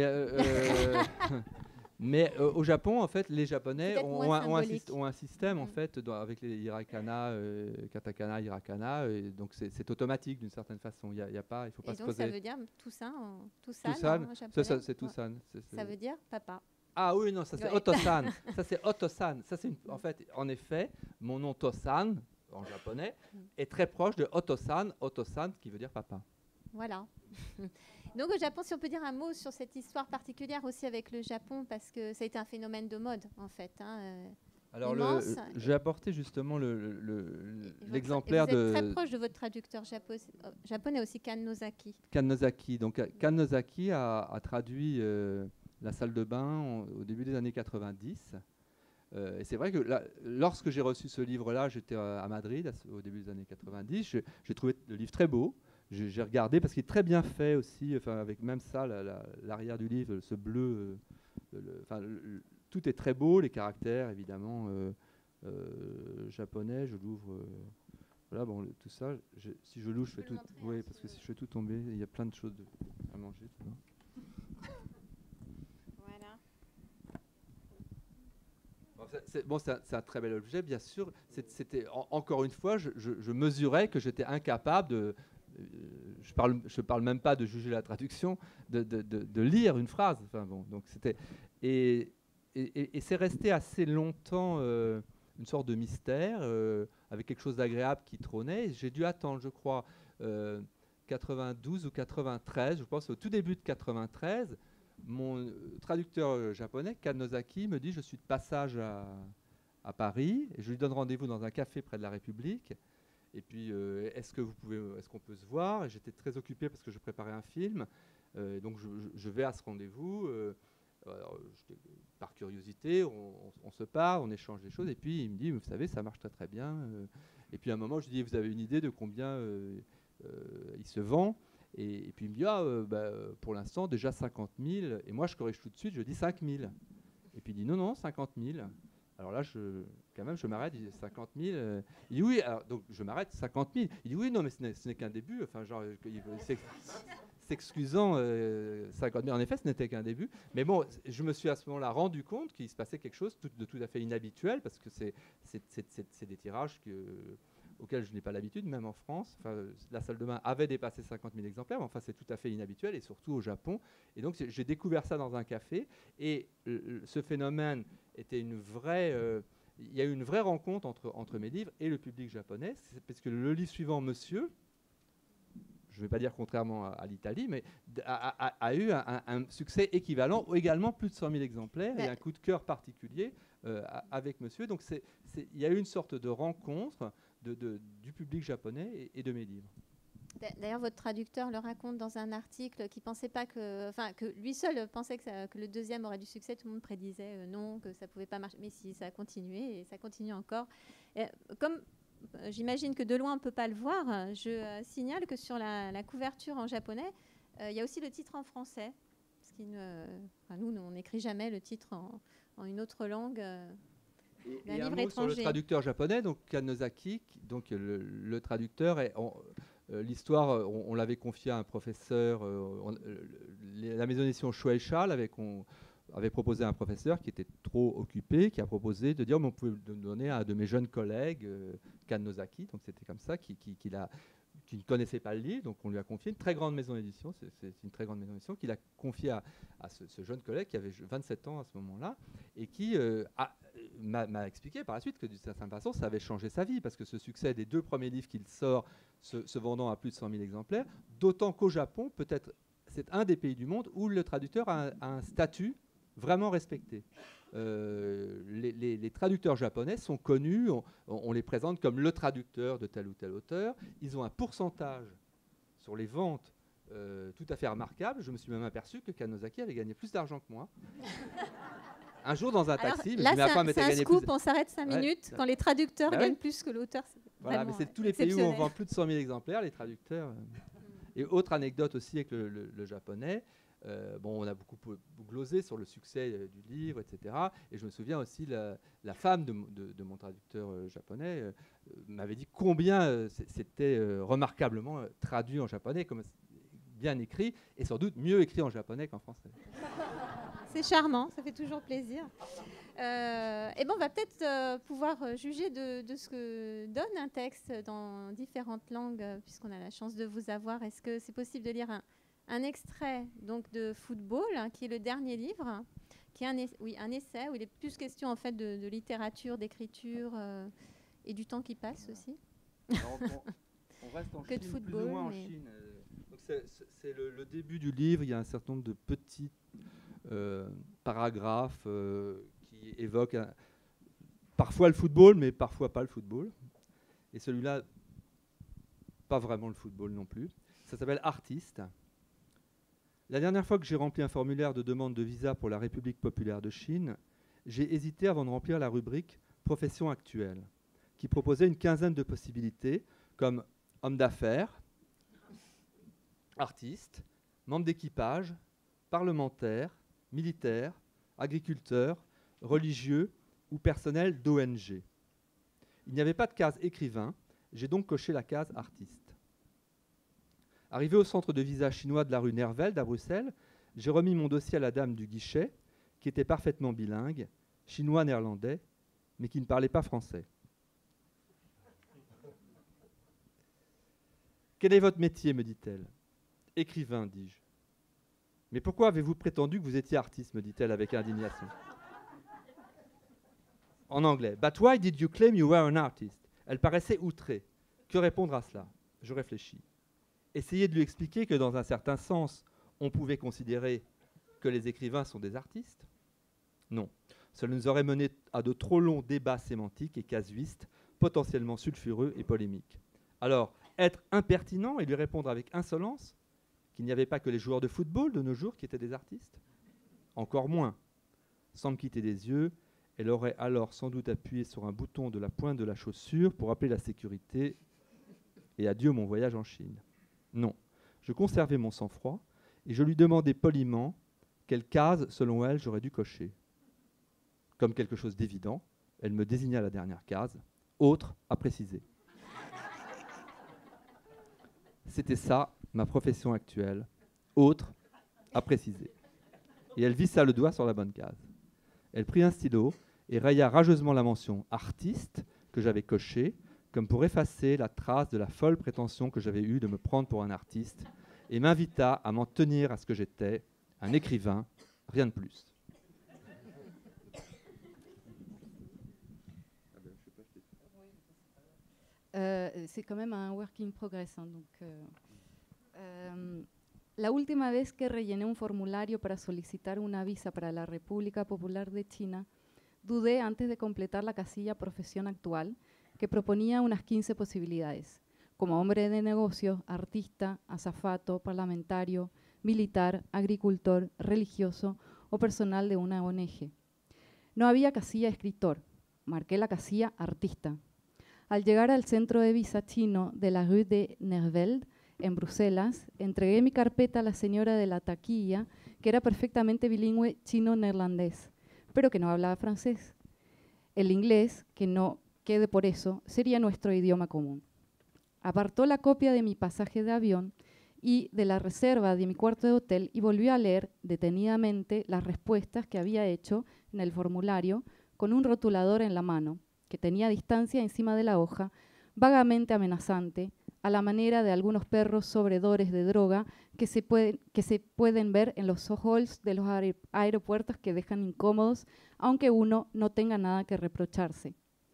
au Japon, en fait, les Japonais ont un système en fait avec les hiragana, katakana, hiragana, et donc c'est automatique d'une certaine façon. Il faut pas se poser. Ça veut dire Toussaint en japonais. C'est Toussaint. Ça veut dire papa. Ah oui, non, ça c'est Otosan. Ça c'est Otosan. Ça c'est en effet, mon nom Tosan en japonais est très proche de Otosan qui veut dire papa. Voilà. Donc au Japon, si on peut dire un mot sur cette histoire particulière aussi avec le Japon, parce que ça a été un phénomène de mode en fait. Alors j'ai apporté justement l'exemplaire de... Vous êtes très proche de votre traducteur japonais aussi, Kan Nozaki. Donc Kan Nozaki a traduit la salle de bain au début des années 90. Et c'est vrai que lorsque j'ai reçu ce livre-là, j'étais à Madrid au début des années 90. J'ai trouvé le livre très beau. J'ai regardé parce qu'il est très bien fait aussi, avec même ça, l'arrière du livre, ce bleu, tout est très beau, les caractères évidemment japonais, je l'ouvre, voilà, bon, tout ça, si je l'ouvre, je fais tout, oui, parce que si je fais tout tomber, il y a plein de choses à manger. Voilà. C'est un très bel objet, bien sûr. Encore une fois, je mesurais que j'étais incapable de... je parle même pas de juger la traduction, de lire une phrase. Enfin, bon, donc et c'est resté assez longtemps une sorte de mystère, avec quelque chose d'agréable qui trônait. J'ai dû attendre, je crois, 92 ou 93, je pense au tout début de 93, mon traducteur japonais, Kanozaki, me dit « Je suis de passage à Paris, et je lui donne rendez-vous dans un café près de la République. Et puis, est-ce qu'on peut se voir ?» Et j'étais très occupé parce que je préparais un film. Donc, je vais à ce rendez-vous. Par curiosité, on se parle, on échange des choses. Et puis, il me dit « Vous savez, ça marche très très bien. » Et puis, à un moment, je lui dis « Vous avez une idée de combien il se vend ?» Et puis il me dit pour l'instant déjà 50 000. Et moi je corrige tout de suite, je dis 5 000. Et puis il dit non 50 000. Alors là quand même je m'arrête, il dit 50 000. Il dit oui, alors, donc je m'arrête 50 000. Il dit oui non mais ce n'est qu'un début. Enfin genre s'excusant 50 000. En effet ce n'était qu'un début. Mais bon je me suis à ce moment-là rendu compte qu'il se passait quelque chose de tout à fait inhabituel parce que c'est des tirages auquel je n'ai pas l'habitude, même en France. Enfin, la salle de bain avait dépassé 50 000 exemplaires, mais enfin, c'est tout à fait inhabituel, et surtout au Japon. Et donc, j'ai découvert ça dans un café, et ce phénomène était une vraie... il y a eu une vraie rencontre entre mes livres et le public japonais, parce que le livre suivant, Monsieur, je ne vais pas dire contrairement à l'Italie, mais a eu un succès équivalent, également plus de 100 000 exemplaires, et un coup de cœur particulier avec Monsieur. Donc, il y a eu une sorte de rencontre du public japonais et de mes livres. D'ailleurs, votre traducteur le raconte dans un article qui pensait pas que lui seul pensait que le deuxième aurait du succès. Tout le monde prédisait non, que ça pouvait pas marcher. Mais si, ça a continué et ça continue encore. Comme j'imagine que de loin on peut pas le voir, je signale que sur la couverture en japonais, il y a aussi le titre en français. Parce nous, on n'écrit jamais le titre en une autre langue. Et un mot sur le traducteur japonais, donc Kanozaki, donc le traducteur, l'histoire, on l'avait confié à un professeur, la maison d'édition Shueisha avait proposé à un professeur qui était trop occupé, qui a proposé de dire on pouvait le donner à un de mes jeunes collègues, Kanozaki, donc c'était comme ça, qui ne connaissait pas le livre, donc on lui a confié une très grande maison d'édition, c'est une très grande maison d'édition, qu'il a confié à ce jeune collègue qui avait 27 ans à ce moment-là, et qui m'a expliqué par la suite que d'une certaine façon, ça avait changé sa vie, parce que ce succès des 2 premiers livres qu'il sort, se vendant à plus de 100 000 exemplaires, d'autant qu'au Japon, peut-être, c'est un des pays du monde où le traducteur a un statut vraiment respecté. Les traducteurs japonais sont connus, on les présente comme le traducteur de tel ou tel auteur. Ils ont un pourcentage sur les ventes tout à fait remarquable. Je me suis même aperçu que Kanozaki avait gagné plus d'argent que moi. Un jour dans un taxi, là, c'est un scoop, on s'arrête 5 minutes. Quand les traducteurs gagnent plus que l'auteur, voilà, mais c'est tous les pays où on vend plus de 100 000 exemplaires, les traducteurs. Et autre anecdote aussi avec le japonais, on a beaucoup glosé sur le succès du livre, etc. Et je me souviens aussi, la femme de mon traducteur japonais m'avait dit combien c'était remarquablement traduit en japonais, comme bien écrit, et sans doute mieux écrit en japonais qu'en français. C'est charmant, ça fait toujours plaisir. On va peut-être pouvoir juger de ce que donne un texte dans différentes langues, puisqu'on a la chance de vous avoir. Est-ce que c'est possible de lire un extrait donc, de Football, qui est le dernier livre, qui est un essai où il est plus question en fait, de littérature, d'écriture et du temps qui passe aussi. Alors, on reste en Chine, football, plus ou moins en Chine. C'est le début du livre, il y a un certain nombre de petits paragraphes qui évoquent parfois le football, mais parfois pas le football. Et celui-là, pas vraiment le football non plus. Ça s'appelle Artiste. La dernière fois que j'ai rempli un formulaire de demande de visa pour la République populaire de Chine, j'ai hésité avant de remplir la rubrique « Profession actuelle », qui proposait une quinzaine de possibilités, comme homme d'affaires, artiste, membre d'équipage, parlementaire, militaire, agriculteur, religieux ou personnel d'ONG. Il n'y avait pas de case écrivain, j'ai donc coché la case artiste. Arrivé au centre de visa chinois de la rue Nervelde à Bruxelles, j'ai remis mon dossier à la dame du guichet, qui était parfaitement bilingue, chinois-néerlandais, mais qui ne parlait pas français. « Quel est votre métier » me dit-elle. « Écrivain, dis-je. »« Mais pourquoi avez-vous prétendu que vous étiez artiste » me dit-elle avec indignation. En anglais. « But why did you claim you were an artist » Elle paraissait outrée. Que répondre à cela? Je réfléchis. Essayer de lui expliquer que dans un certain sens, on pouvait considérer que les écrivains sont des artistes? Non. Cela nous aurait mené à de trop longs débats sémantiques et casuistes, potentiellement sulfureux et polémiques. Alors, être impertinent et lui répondre avec insolence qu'il n'y avait pas que les joueurs de football de nos jours qui étaient des artistes? Encore moins. Sans me quitter des yeux, elle aurait alors sans doute appuyé sur un bouton de la pointe de la chaussure pour appeler la sécurité et adieu mon voyage en Chine. Non, je conservais mon sang-froid et je lui demandais poliment quelle case, selon elle, j'aurais dû cocher. Comme quelque chose d'évident, elle me désigna la dernière case, autre à préciser. C'était ça, ma profession actuelle, autre à préciser. Et elle vissa le doigt sur la bonne case. Elle prit un stylo et raya rageusement la mention « artiste » que j'avais cochée, comme pour effacer la trace de la folle prétention que j'avais eue de me prendre pour un artiste, et m'invita à m'en tenir à ce que j'étais, un écrivain, rien de plus. C'est quand même un work in progress. Hein, donc, la última vez que rellené un formulario para solicitar una visa para la República Popular de China, dudé antes de completar la casilla profesión actual, que proponía unas 15 posibilidades, como hombre de negocios, artista, azafato, parlamentario, militar, agricultor, religioso o personal de una ONG. No había casilla escritor, marqué la casilla artista. Al llegar al centro de visa chino de la Rue de Nervelde, en Bruselas, entregué mi carpeta a la señora de la taquilla, que era perfectamente bilingüe chino-neerlandés, pero que no hablaba francés. El inglés, que no quede por eso, sería nuestro idioma común. Apartó la copia de mi pasaje de avión y de la reserva de mi cuarto de hotel y volvió a leer detenidamente las respuestas que había hecho en el formulario con un rotulador en la mano, que tenía distancia encima de la hoja, vagamente amenazante, a la manera de algunos perros sobredores de droga que se pueden ver en los halls de los aeropuertos que dejan incómodos, aunque uno no tenga nada que reprocharse.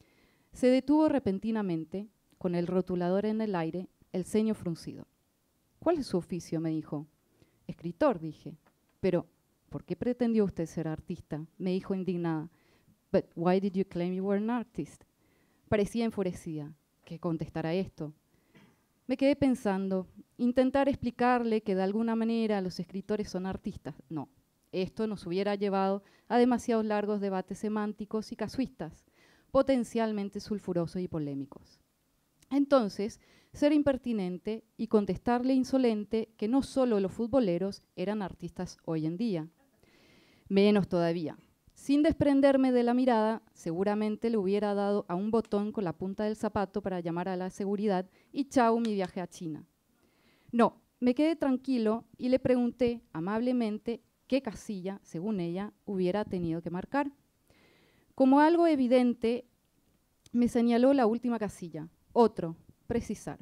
Se detuvo repentinamente, con el rotulador en el aire, el ceño fruncido. ¿Cuál es su oficio?, me dijo. Escritor, dije. Pero, ¿por qué pretendió usted ser artista?, me dijo indignada. But why did you claim you were an artist? Parecía enfurecida. ¿Qué contestará esto? Me quedé pensando, intentar explicarle que de alguna manera los escritores son artistas. No, esto nos hubiera llevado a demasiados largos debates semánticos y casuistas, potencialmente sulfurosos y polémicos. Entonces, ser impertinente y contestarle insolente que no solo los futboleros eran artistas hoy en día. Menos todavía. Sin desprenderme de la mirada, seguramente le hubiera dado a un botón con la punta del zapato para llamar a la seguridad y chao mi viaje a China. No, me quedé tranquilo y le pregunté amablemente qué casilla, según ella, hubiera tenido que marcar. Como algo evidente, me señaló la última casilla, otro, precisar.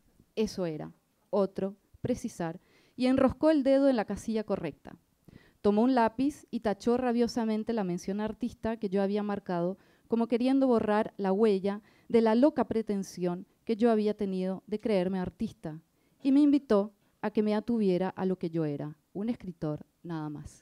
Eso era, otro, precisar, y enroscó el dedo en la casilla correcta. Tomó un lápiz y tachó rabiosamente la mención artista que yo había marcado, como queriendo borrar la huella de la loca pretensión que yo había tenido de creerme artista, y me invitó a que me atuviera a lo que yo era, un escritor nada más.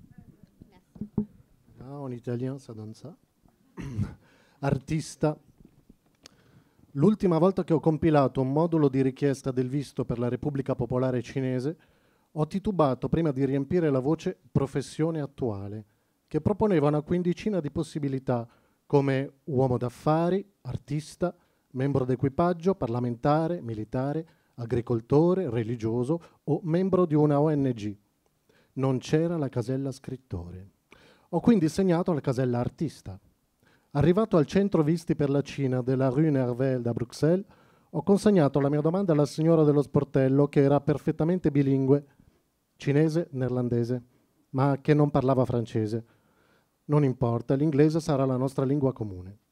Ah, en italien, ça donne ça. Artista. L'ultima volta che ho compilato un modulo di richiesta del visto per la Repubblica Popolare Cinese, ho titubato prima di riempire la voce professione attuale, che proponeva una quindicina di possibilità come uomo d'affari, artista, membro d'equipaggio, parlamentare, militare, agricoltore, religioso o membro di una ONG. Non c'era la casella scrittore. Ho quindi segnato la casella artista. Arrivato al centro visti per la Cina della Rue Nervelde a Bruxelles, ho consegnato la mia domanda alla signora dello sportello, che era perfettamente bilingue, cinese, neerlandese, ma che non parlava francese. Non importa, l'inglese sarà la nostra lingua comune.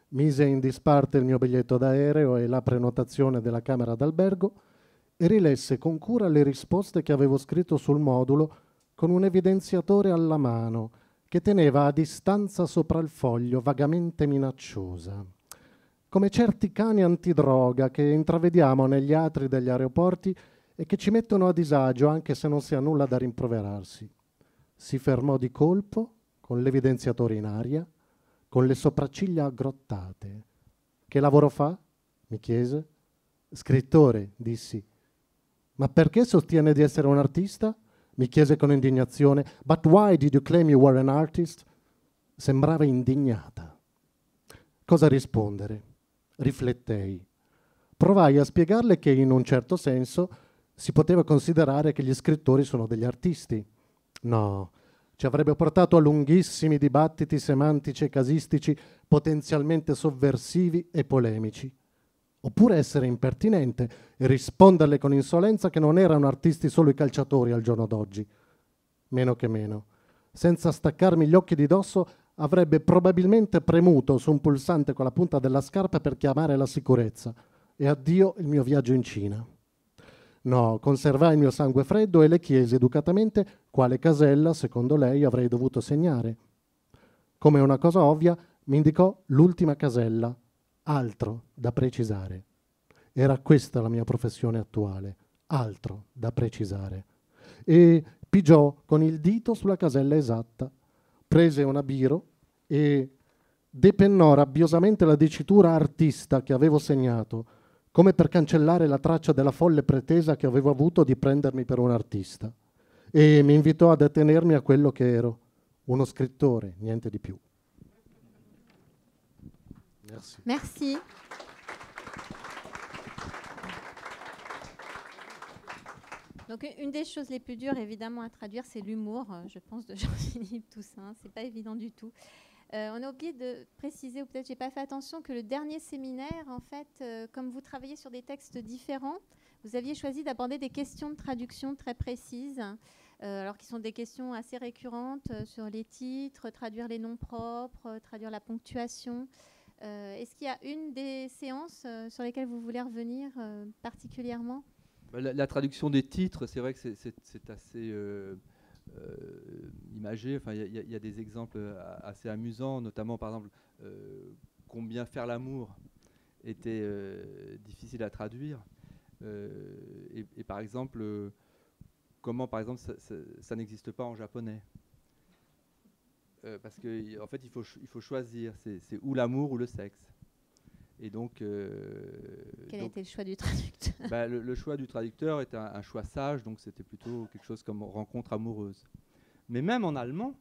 mise in disparte il mio biglietto d'aereo e la prenotazione della camera d'albergo e rilesse con cura le risposte che avevo scritto sul modulo con un evidenziatore alla mano che teneva a distanza sopra il foglio vagamente minacciosa, come certi cani antidroga che intravediamo negli atri degli aeroporti e che ci mettono a disagio anche se non si ha nulla da rimproverarsi. Si fermò di colpo, con l'evidenziatore in aria, con le sopracciglia aggrottate. «Che lavoro fa?» mi chiese. «Scrittore», dissi. «Ma perché sostiene di essere un artista?» mi chiese con indignazione. «But why did you claim you were an artist?» Sembrava indignata. Cosa rispondere? Riflettei. Provai a spiegarle che in un certo senso si poteva considerare che gli scrittori sono degli artisti. No, ci avrebbe portato a lunghissimi dibattiti semantici e casistici potenzialmente sovversivi e polemici. Oppure essere impertinente e risponderle con insolenza che non erano artisti solo i calciatori al giorno d'oggi. Meno che meno. Senza staccarmi gli occhi di dosso, avrebbe probabilmente premuto su un pulsante con la punta della scarpa per chiamare la sicurezza. E addio il mio viaggio in Cina. No, conservai il mio sangue freddo e le chiesi educatamente quale casella, secondo lei, avrei dovuto segnare. Come una cosa ovvia, mi indicò l'ultima casella, altro da precisare. Era questa la mia professione attuale, altro da precisare. E pigiò con il dito sulla casella esatta, prese una biro e depennò rabbiosamente la dicitura artista che avevo segnato, come per cancellare la traccia della folle pretesa che avevo avuto di prendermi per un artista, e mi invitò ad attenermi a quello che ero, uno scrittore, niente di più. Merci. Merci. Donc, une des choses les plus dures, évidemment, à traduire, c'est l'humour, je pense, de Jean-Philippe Toussaint. C'est pas évident du tout. On a oublié de préciser, ou peut-être j'ai pas fait attention, que le dernier séminaire, en fait, comme vous travaillez sur des textes différents, vous aviez choisi d'aborder des questions de traduction très précises, alors qui sont des questions assez récurrentes sur les titres, traduire les noms propres, traduire la ponctuation. Est-ce qu'il y a une des séances sur lesquelles vous voulez revenir particulièrement ? La traduction des titres, c'est vrai que c'est assez imagé. Enfin, il y a des exemples assez amusants, notamment par exemple combien faire l'amour était difficile à traduire, et par exemple comment par exemple ça n'existe pas en japonais, parce que en fait il faut choisir, c'est ou l'amour ou le sexe. Et donc, quel a été le choix du traducteur? Le choix du traducteur était un choix sage, donc c'était plutôt quelque chose comme rencontre amoureuse. Mais même en allemand,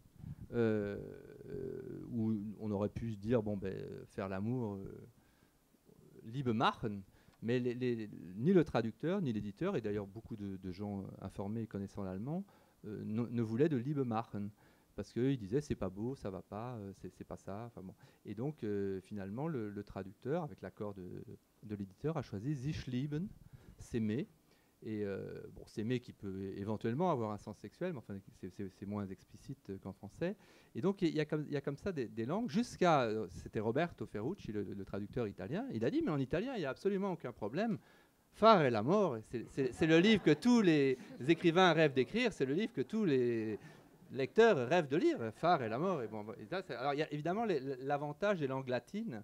où on aurait pu se dire, faire l'amour, Liebe machen, mais ni le traducteur, ni l'éditeur, et d'ailleurs beaucoup de gens informés et connaissant l'allemand, ne voulaient de Liebe machen. Parce qu'ils disaient c'est pas beau, ça va pas, c'est pas ça. Enfin bon. Et donc finalement le traducteur, avec l'accord de l'éditeur, a choisi sich lieben, s'aimer. Et s'aimer qui peut éventuellement avoir un sens sexuel, mais enfin c'est moins explicite qu'en français. Et donc il y a comme ça des langues, jusqu'à, c'était Roberto Ferrucci, le traducteur italien, il a dit mais en italien il n'y a absolument aucun problème. Fare l'amore, c'est le livre que tous les écrivains rêvent d'écrire, c'est le livre que tous les lecteurs rêvent de lire, Fare et la mort. Et alors, il y a évidemment l'avantage des langues latines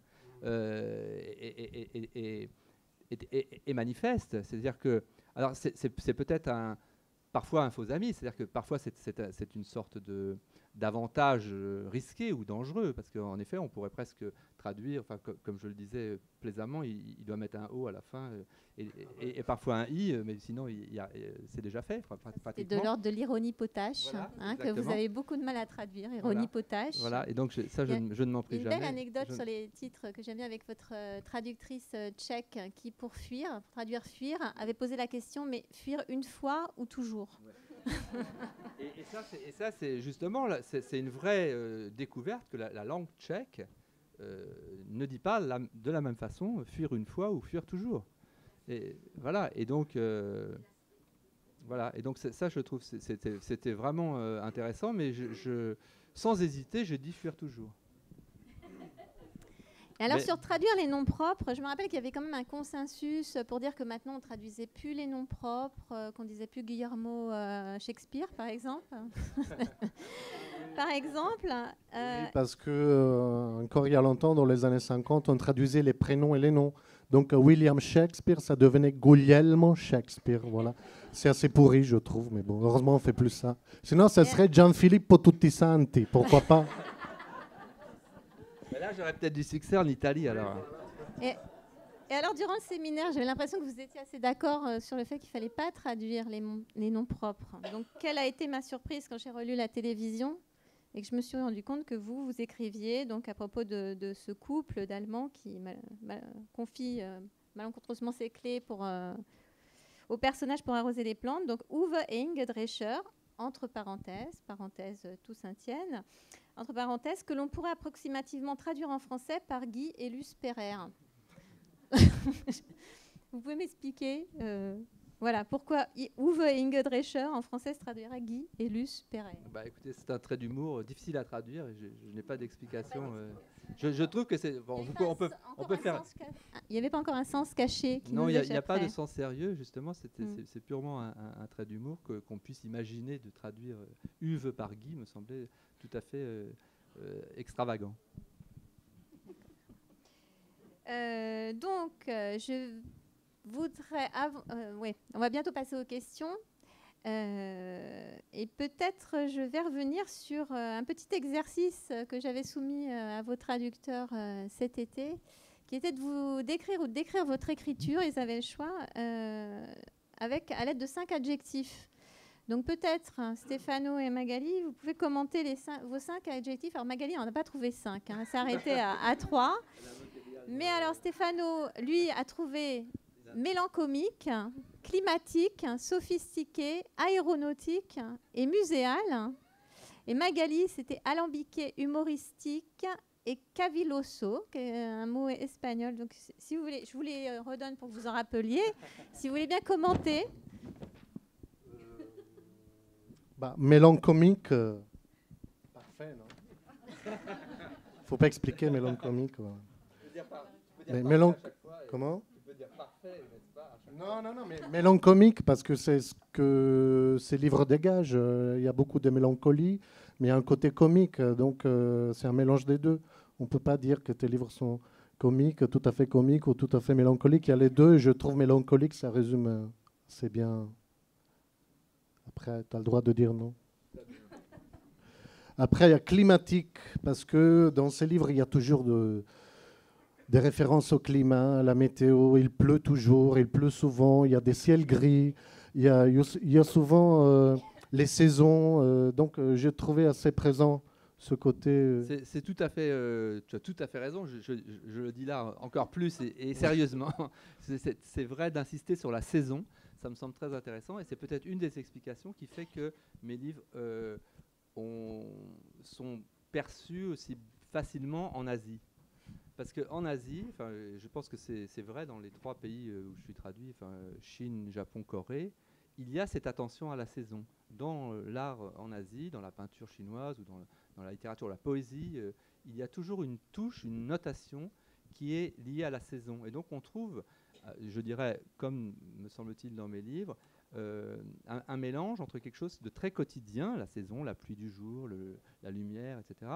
est manifeste. C'est-à-dire que, alors c'est peut-être parfois un faux ami, c'est-à-dire que parfois c'est une sorte d'avantage risqué ou dangereux, parce qu'en effet, on pourrait presque traduire, comme je le disais plaisamment, il doit mettre un O à la fin, et parfois un I, mais sinon c'est déjà fait. C'est de l'ordre de l'ironie potache, voilà, que vous avez beaucoup de mal à traduire, ironie potache. Voilà, et donc ça, je ne m'en prie jamais. Une belle anecdote sur les titres que j'aime bien avec votre traductrice tchèque qui, pour traduire fuir, avait posé la question, mais fuir une fois ou toujours? Et ça, c'est justement, c'est une vraie découverte que la langue tchèque ne dit pas de la même façon fuir une fois ou fuir toujours. Et voilà. Et donc voilà. Et donc ça, je trouve, c'était vraiment intéressant. Mais sans hésiter, je dis fuir toujours. Et alors Mais- sur traduire les noms propres, je me rappelle qu'il y avait quand même un consensus pour dire que maintenant on traduisait plus les noms propres, qu'on disait plus Guillermo Shakespeare par exemple. Par exemple. Oui, parce que encore il y a longtemps, dans les années 50, on traduisait les prénoms et les noms. Donc William Shakespeare, ça devenait Guglielmo Shakespeare. Voilà. C'est assez pourri, je trouve, mais bon, heureusement on fait plus ça. Sinon, ça serait Gianfilippo Tuttisanti. Pourquoi pas? Mais là, j'aurais peut-être du succès en Italie alors. Et alors durant le séminaire, j'avais l'impression que vous étiez assez d'accord sur le fait qu'il ne fallait pas traduire les noms propres. Donc quelle a été ma surprise quand j'ai relu la télévision et que je me suis rendu compte que vous écriviez donc à propos de ce couple d'Allemands qui confie malencontreusement ses clés au personnage pour arroser les plantes. Donc Uwe et Inge Drescher, entre parenthèses, tout Saint-Tienne, entre parenthèses, que l'on pourrait approximativement traduire en français par Guy et Luce Perrer. Vous pouvez m'expliquer voilà, pourquoi Uwe et Inge Drescher en français se traduira Guy et Luce Perrer? Bah, écoutez, c'est un trait d'humour difficile à traduire et je n'ai pas d'explication. Je trouve que c'est. Bon, on peut faire. Il n'y avait pas encore un sens caché qui Non, nous il n'y a pas échapperait. de sens sérieux, justement. C'est purement un trait d'humour qu'on puisse imaginer de traduire Uwe par Guy me semblait tout à fait extravagant. Donc, je voudrais... on va bientôt passer aux questions. Et peut-être je vais revenir sur un petit exercice que j'avais soumis à vos traducteurs cet été, qui était de vous décrire ou de décrire votre écriture. Ils avaient le choix à l'aide de 5 adjectifs. Donc peut-être, Stéphano et Magali, vous pouvez commenter vos 5 adjectifs. Alors Magali, on n'a pas trouvé 5, hein, c'est arrêté à 3. Mais alors Stéphano, lui, a trouvé mélancolique, climatique, sophistiqué, aéronautique et muséal. Et Magali, c'était alambiqué, humoristique et caviloso, qui est un mot espagnol. Donc si vous voulez, je vous les redonne pour que vous en rappeliez. Si vous voulez bien commenter. Mélancolique, parfait, non? Faut pas expliquer mélancolique. Comment? Tu peux dire parfait, n'est-ce pas? Non, mais mélancolique, parce que c'est ce que ces livres dégagent. Il y a beaucoup de mélancolie, mais il y a un côté comique, donc c'est un mélange des deux. On ne peut pas dire que tes livres sont comiques, tout à fait comiques ou tout à fait mélancoliques. Il y a les deux, et je trouve mélancolique, ça résume assez bien. Après, tu as le droit de dire non. Après, il y a climatique, parce que dans ces livres, il y a toujours des références au climat, à la météo. Il pleut toujours, il pleut souvent, il y a des ciels gris, il y a souvent les saisons. Donc, j'ai trouvé assez présent ce côté. C'est tout à fait, tu as tout à fait raison. Je le dis là encore plus et sérieusement. C'est vrai d'insister sur la saison. Ça me semble très intéressant et c'est peut-être une des explications qui fait que mes livres sont perçus aussi facilement en Asie. Parce qu'en Asie, je pense que c'est vrai dans les 3 pays où je suis traduit, Chine, Japon, Corée, il y a cette attention à la saison. Dans l'art en Asie, dans la peinture chinoise ou dans la littérature, la poésie, il y a toujours une touche, une notation qui est liée à la saison. Et donc on trouve, je dirais, comme me semble-t-il dans mes livres, un mélange entre quelque chose de très quotidien, la saison, la pluie du jour, la lumière, etc.,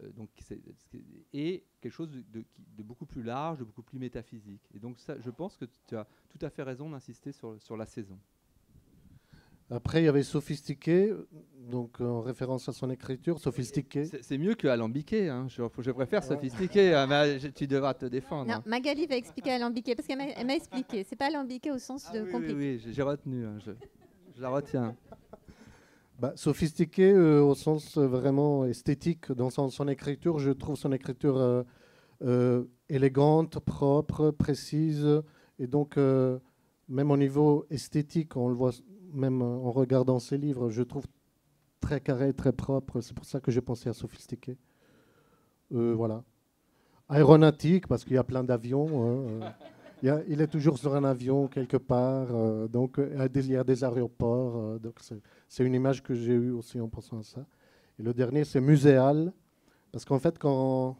et quelque chose de beaucoup plus large, de beaucoup plus métaphysique. Et donc ça, je pense que tu as tout à fait raison d'insister sur la saison. Après, il y avait sophistiqué, donc en référence à son écriture, sophistiqué. C'est mieux que alambiqué, hein. Je préfère sophistiqué, mais tu devras te défendre. Non, Magali va expliquer alambiqué, parce qu'elle m'a expliqué. C'est pas alambiqué au sens de compliqué. Oui, j'ai retenu, hein, je la retiens. Sophistiqué au sens vraiment esthétique, dans son écriture. Je trouve son écriture élégante, propre, précise, et donc même au niveau esthétique, on le voit même en regardant ses livres, je trouve très carré, très propre. C'est pour ça que j'ai pensé à sophistiqué. Voilà. Aéronautique, parce qu'il y a plein d'avions. Il est toujours sur un avion quelque part. Donc, il y a des aéroports. Donc c'est une image que j'ai eue aussi en pensant à ça. Et le dernier, c'est muséal. Parce qu'en fait, quand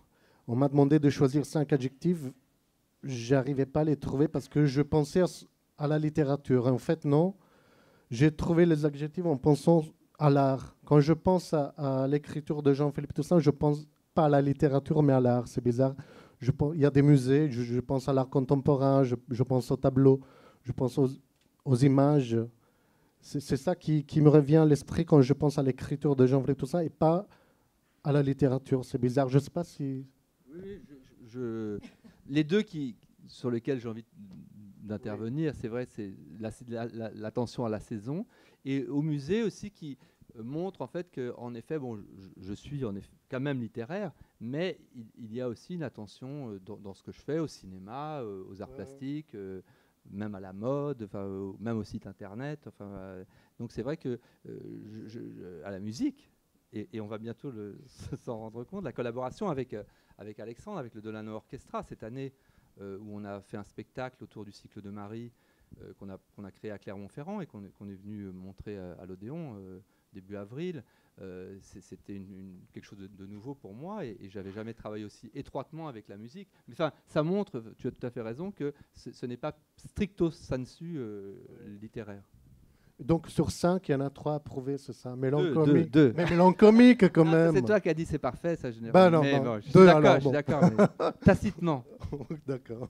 On m'a demandé de choisir 5 adjectifs. J'arrivais pas à les trouver parce que je pensais à la littérature. En fait, non. J'ai trouvé les adjectifs en pensant à l'art. Quand je pense à l'écriture de Jean-Philippe Toussaint, je pense pas à la littérature, mais à l'art. C'est bizarre. Il y a des musées, je pense à l'art contemporain, je pense aux tableaux, je pense aux images. C'est ça qui me revient à l'esprit quand je pense à l'écriture de Jean-Philippe Toussaint et pas à la littérature. C'est bizarre. Je ne sais pas si... Oui, les deux sur lesquels j'ai envie d'intervenir, c'est vrai, c'est l'attention à la saison et au musée aussi qui montre en fait qu'en effet, bon, je suis en effet quand même littéraire, mais il y a aussi une attention dans ce que je fais au cinéma, aux arts plastiques, même à la mode, même au site internet. Donc c'est vrai que à la musique, et on va bientôt s'en rendre compte, la collaboration avec Alexandre, avec le Delano Orchestra cette année, où on a fait un spectacle autour du cycle de Marie qu'on a créé à Clermont-Ferrand et qu'on est venu montrer à l'Odéon début avril. C'était quelque chose de nouveau pour moi et j'avais jamais travaillé aussi étroitement avec la musique. Mais ça montre, tu as tout à fait raison, que ce n'est pas stricto sensu littéraire. Donc sur 5, il y en a 3 approuvés, c'est ça? Deux. Mais mélancolique quand même. C'est toi qui as dit c'est parfait, ça généralement. Mais non. bon, je suis d'accord, mais tacitement. D'accord.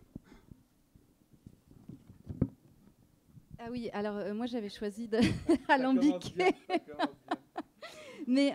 Ah oui, alors moi j'avais choisi de alambiquer. Mais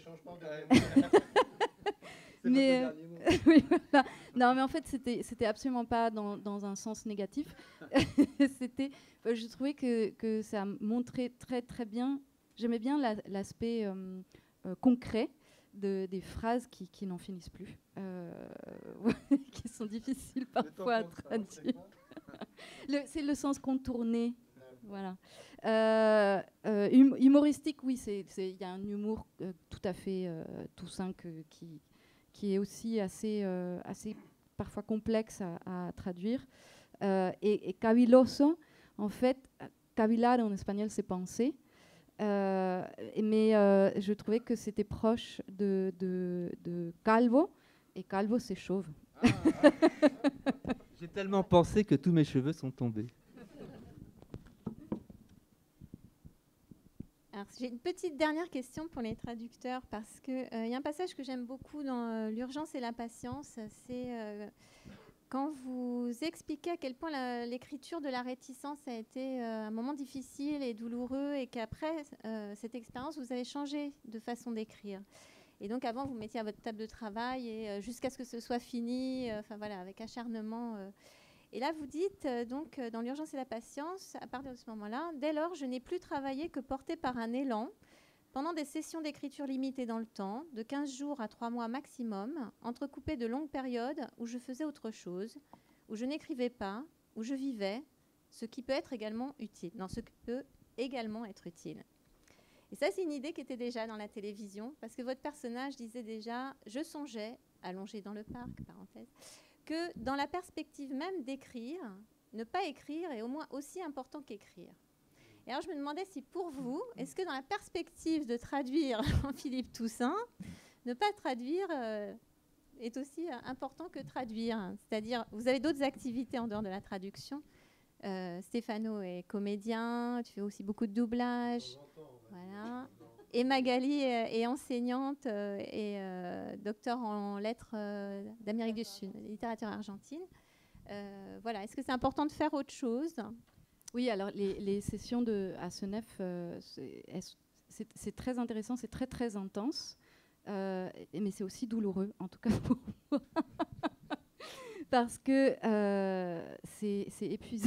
oui, voilà. Non, mais en fait, c'était absolument pas dans un sens négatif. Je trouvais que ça montrait très très bien. J'aimais bien l'aspect concret des phrases qui n'en finissent plus, qui sont difficiles parfois à traduire. C'est le sens contourné. Voilà. Humoristique, oui, il y a un humour tout à fait Toussaint qui est aussi assez parfois complexe à traduire. Et caviloso, en fait, cavilar en espagnol, c'est penser. Mais je trouvais que c'était proche de calvo, et calvo, c'est chauve. J'ai tellement pensé que tous mes cheveux sont tombés. Alors, j'ai une petite dernière question pour les traducteurs parce qu'il y a un passage que j'aime beaucoup dans L'urgence et la patience. C'est quand vous expliquez à quel point l'écriture de la réticence a été un moment difficile et douloureux et qu'après cette expérience, vous avez changé de façon d'écrire. Et donc avant, vous mettiez à votre table de travail et jusqu'à ce que ce soit fini, voilà, avec acharnement. Et là, vous dites, donc, dans L'urgence et la patience, à partir de ce moment-là, dès lors, je n'ai plus travaillé que porté par un élan, pendant des sessions d'écriture limitées dans le temps, de 15 jours à 3 mois maximum, entrecoupées de longues périodes où je faisais autre chose, où je n'écrivais pas, où je vivais, ce qui peut être également utile. Non, ce qui peut également être utile. Et ça, c'est une idée qui était déjà dans la télévision, parce que votre personnage disait déjà, je songeais, allongé dans le parc, parenthèse, que dans la perspective même d'écrire, ne pas écrire est au moins aussi important qu'écrire. Et alors je me demandais si pour vous, est-ce que dans la perspective de traduire Jean-Philippe Toussaint, ne pas traduire est aussi important que traduire? C'est-à-dire, vous avez d'autres activités en dehors de la traduction. Stéphano est comédien, tu fais aussi beaucoup de doublage. Voilà. Et Magali est enseignante et docteur en lettres d'Amérique du Sud, littérature argentine. Voilà. Est-ce que c'est important de faire autre chose? Oui, alors les sessions à Senef, c'est très intéressant, c'est très très intense, mais c'est aussi douloureux, en tout cas pour moi, parce que c'est épuisant.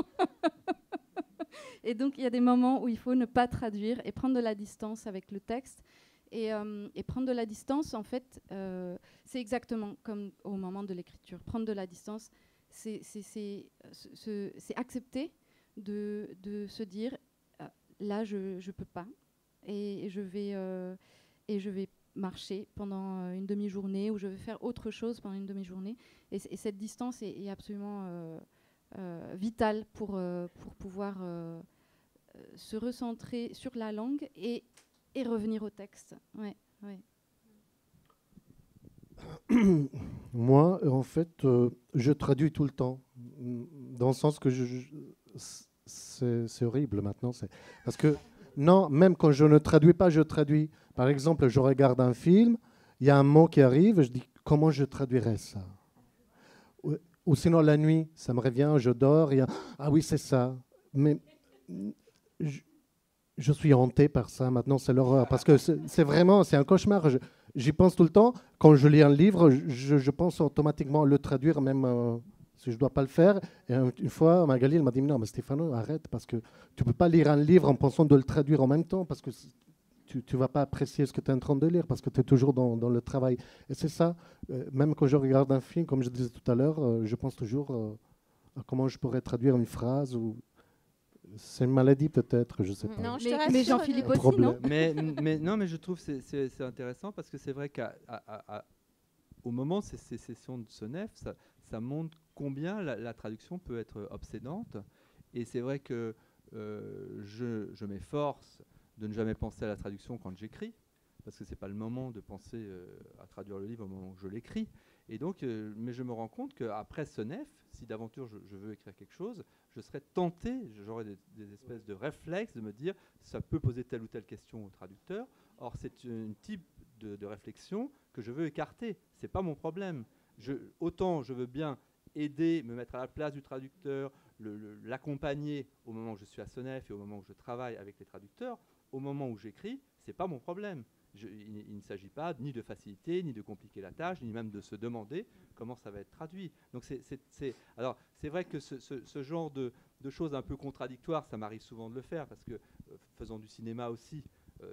Et donc, il y a des moments où il faut ne pas traduire et prendre de la distance avec le texte. Et prendre de la distance, en fait, c'est exactement comme au moment de l'écriture. Prendre de la distance, c'est accepter de se dire, là, je ne peux pas. Et je vais marcher pendant une demi-journée ou je vais faire autre chose pendant une demi-journée. Et cette distance est absolument vitale pour pouvoir se recentrer sur la langue et revenir au texte. Ouais, ouais. Moi, en fait, je traduis tout le temps, dans le sens que c'est horrible maintenant. Parce que, non, même quand je ne traduis pas, je traduis. Par exemple, je regarde un film, il y a un mot qui arrive, je dis comment je traduirais ça. Ou sinon, la nuit, ça me revient, je dors, ah oui, c'est ça. Mais je suis hanté par ça, maintenant, c'est l'horreur. Parce que c'est vraiment, c'est un cauchemar. J'y pense tout le temps. Quand je lis un livre, je pense automatiquement à le traduire, même si je ne dois pas le faire. Et une fois, Magali, elle m'a dit, non, mais Stéphano, arrête, parce que tu ne peux pas lire un livre en pensant de le traduire en même temps, parce que tu ne vas pas apprécier ce que tu es en train de lire, parce que tu es toujours dans le travail. Et c'est ça, même quand je regarde un film, comme je disais tout à l'heure, je pense toujours à comment je pourrais traduire une phrase. C'est une maladie peut-être, je ne sais pas. Non, mais Jean-Philippe aussi, non? Non, mais je trouve que c'est intéressant parce que c'est vrai qu'au moment de ces sessions de SONEF, ça montre combien la traduction peut être obsédante. Et c'est vrai que je m'efforce de ne jamais penser à la traduction quand j'écris, parce que ce n'est pas le moment de penser à traduire le livre au moment où je l'écris. Et donc, mais je me rends compte qu'après SONEF, si d'aventure je veux écrire quelque chose, je serais tenté, j'aurais des espèces de réflexes de me dire ça peut poser telle ou telle question au traducteur. Or, c'est un type de réflexion que je veux écarter. Ce n'est pas mon problème. Autant je veux bien aider, me mettre à la place du traducteur, l'accompagner au moment où je suis à SONEF et au moment où je travaille avec les traducteurs. Au moment où j'écris, ce n'est pas mon problème. Il ne s'agit pas ni de faciliter, ni de compliquer la tâche, ni même de se demander comment ça va être traduit. Donc alors, c'est vrai que ce genre de choses un peu contradictoires, ça m'arrive souvent de le faire, parce que faisant du cinéma aussi,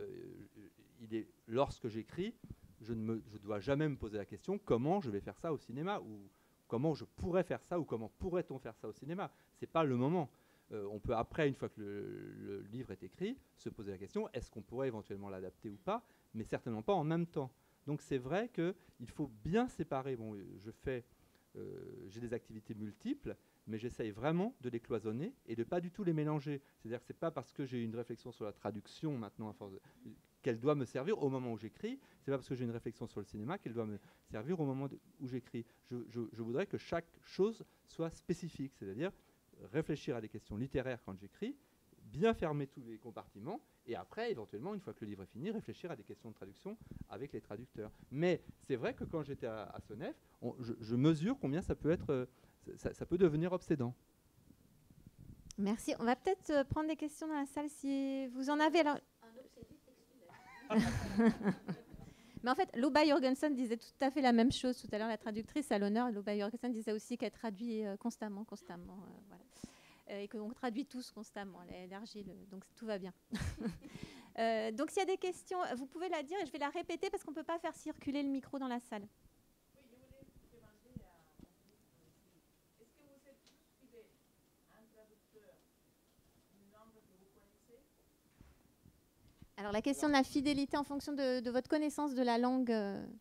lorsque j'écris, je ne dois jamais me poser la question comment je vais faire ça au cinéma, ou comment je pourrais faire ça, ou comment pourrait-on faire ça au cinéma. Ce n'est pas le moment. On peut après, une fois que le livre est écrit, se poser la question, est-ce qu'on pourrait éventuellement l'adapter ou pas, mais certainement pas en même temps. Donc c'est vrai qu'il faut bien séparer. Bon, j'ai des activités multiples, mais j'essaye vraiment de les cloisonner et de pas du tout les mélanger. C'est-à-dire que c'est pas parce que j'ai une réflexion sur la traduction maintenant, qu'elle doit me servir au moment où j'écris. C'est pas parce que j'ai une réflexion sur le cinéma qu'elle doit me servir au moment où j'écris. Je voudrais que chaque chose soit spécifique, c'est-à-dire réfléchir à des questions littéraires quand j'écris, bien fermer tous les compartiments, et après, éventuellement, une fois que le livre est fini, réfléchir à des questions de traduction avec les traducteurs. Mais c'est vrai que quand j'étais à SONEF, je mesure combien ça peut être, ça peut devenir obsédant. Merci. On va peut-être prendre des questions dans la salle si vous en avez. Alors... Un obsédé textuel. Mais en fait, Luba Jorgensen disait tout à fait la même chose tout à l'heure, la traductrice à l'honneur. Luba Jorgensen disait aussi qu'elle traduit constamment. Voilà. Et qu'on traduit tous constamment, elle élargit, donc tout va bien. Donc s'il y a des questions, vous pouvez la dire et je vais la répéter parce qu'on ne peut pas faire circuler le micro dans la salle. Oui, je voulais demander est-ce que vous êtes tous fidèles à un traducteur d'une langue que vous connaissez? Alors la question de la fidélité en fonction de votre connaissance de la langue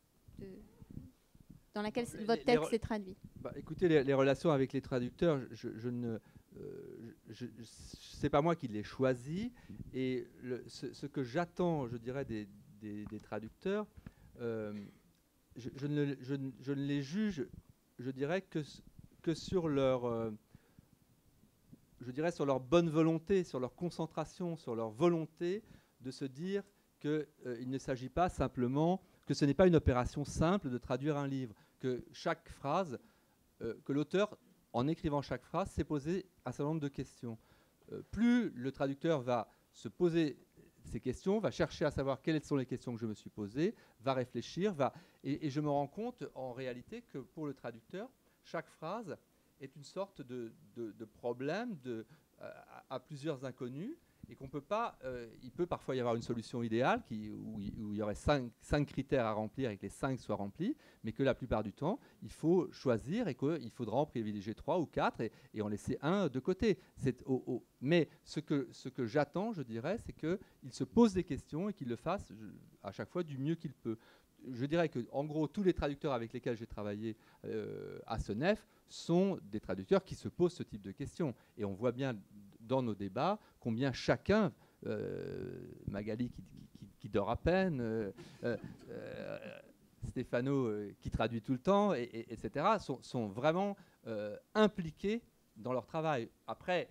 dans laquelle votre texte est traduit. Écoutez, les relations avec les traducteurs, c'est pas moi qui les choisis, et ce que j'attends, je dirais, des traducteurs, je ne les juge, je dirais, que sur leur, sur leur bonne volonté, sur leur concentration, sur leur volonté de se dire qu'il ne s'agit pas simplement, que ce n'est pas une opération simple de traduire un livre, que chaque phrase, que l'auteur, en écrivant chaque phrase, s'est posé un certain nombre de questions. Plus le traducteur va se poser ces questions, va chercher à savoir quelles sont les questions que je me suis posées, va réfléchir, et je me rends compte en réalité que pour le traducteur, chaque phrase est une sorte de problème à plusieurs inconnus, et qu'on peut pas, il peut parfois y avoir une solution idéale où il y aurait 5 critères à remplir et que les 5 soient remplis, mais que la plupart du temps, il faut choisir et qu'il faudra en privilégier 3 ou 4 et en laisser un de côté. Mais ce que j'attends, je dirais, c'est qu'il se pose des questions et qu'il le fasse à chaque fois du mieux qu'il peut. Je dirais que, en gros, tous les traducteurs avec lesquels j'ai travaillé à SONEF sont des traducteurs qui se posent ce type de questions. Et on voit bien dans nos débats combien chacun, Magali qui dort à peine, Stéphano, qui traduit tout le temps, etc., sont vraiment impliqués dans leur travail. Après,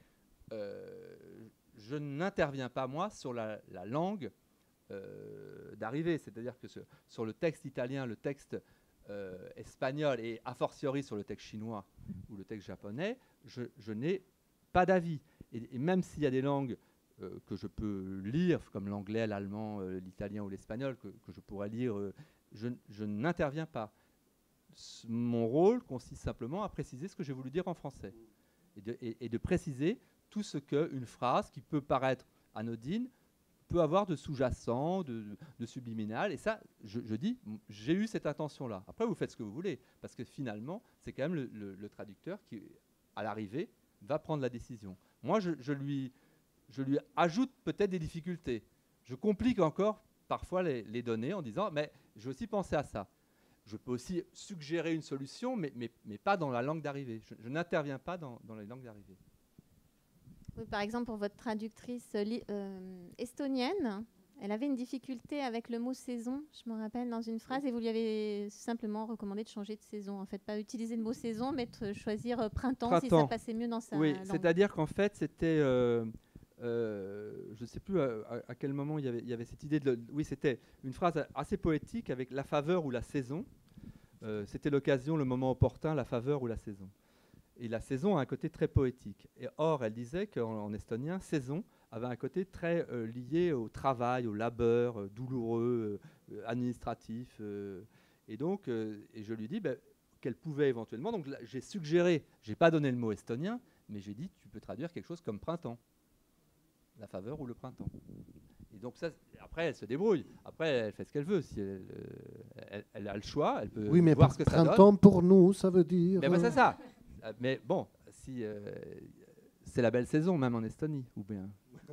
je n'interviens pas, moi, sur la langue d'arrivée. C'est-à-dire que sur le texte italien, le texte espagnol et a fortiori sur le texte chinois ou le texte japonais, je n'ai pas d'avis. Et même s'il y a des langues que je peux lire, comme l'anglais, l'allemand, l'italien ou l'espagnol, que je pourrais lire, je n'interviens pas. Mon rôle consiste simplement à préciser ce que j'ai voulu dire en français et de préciser tout ce qu'une phrase qui peut paraître anodine peut avoir de sous-jacent, de subliminal. Et ça, je dis, j'ai eu cette intention-là. Après, vous faites ce que vous voulez, parce que finalement, c'est quand même le traducteur qui, à l'arrivée, va prendre la décision. Moi, je lui ajoute peut-être des difficultés. Je complique encore parfois les données en disant, mais je vais aussi penser à ça. Je peux aussi suggérer une solution, mais pas dans la langue d'arrivée. Je n'interviens pas dans les langues d'arrivée. Oui, par exemple, pour votre traductrice estonienne, elle avait une difficulté avec le mot saison, je me rappelle, dans une phrase, et vous lui avez simplement recommandé de changer de saison. En fait, pas utiliser le mot saison, mais de choisir printemps, si ça passait mieux dans sa langue. C'est-à-dire qu'en fait, c'était... je ne sais plus à quel moment il y avait cette idée de... Oui, c'était une phrase assez poétique avec la faveur ou la saison. C'était l'occasion, le moment opportun, la faveur ou la saison. Et la saison a un côté très poétique. Et or, elle disait qu'en estonien, saison avait un côté très lié au travail, au labeur, douloureux, administratif. Et donc, et je lui dis qu'elle pouvait éventuellement... Donc j'ai suggéré, je n'ai pas donné le mot estonien, mais j'ai dit, tu peux traduire quelque chose comme printemps. La faveur ou le printemps. Et donc ça, après, elle se débrouille. Après, elle fait ce qu'elle veut. Si elle a le choix, elle peut voir ce que ça donne. Printemps, pour nous, ça veut dire... Mais c'est ça. Mais bon, si c'est la belle saison, même en Estonie, ou bien...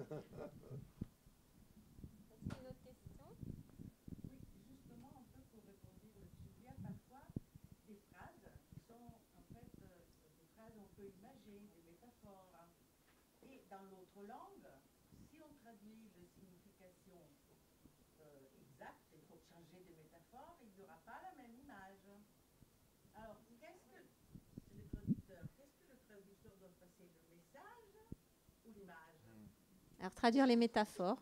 Alors, traduire les métaphores.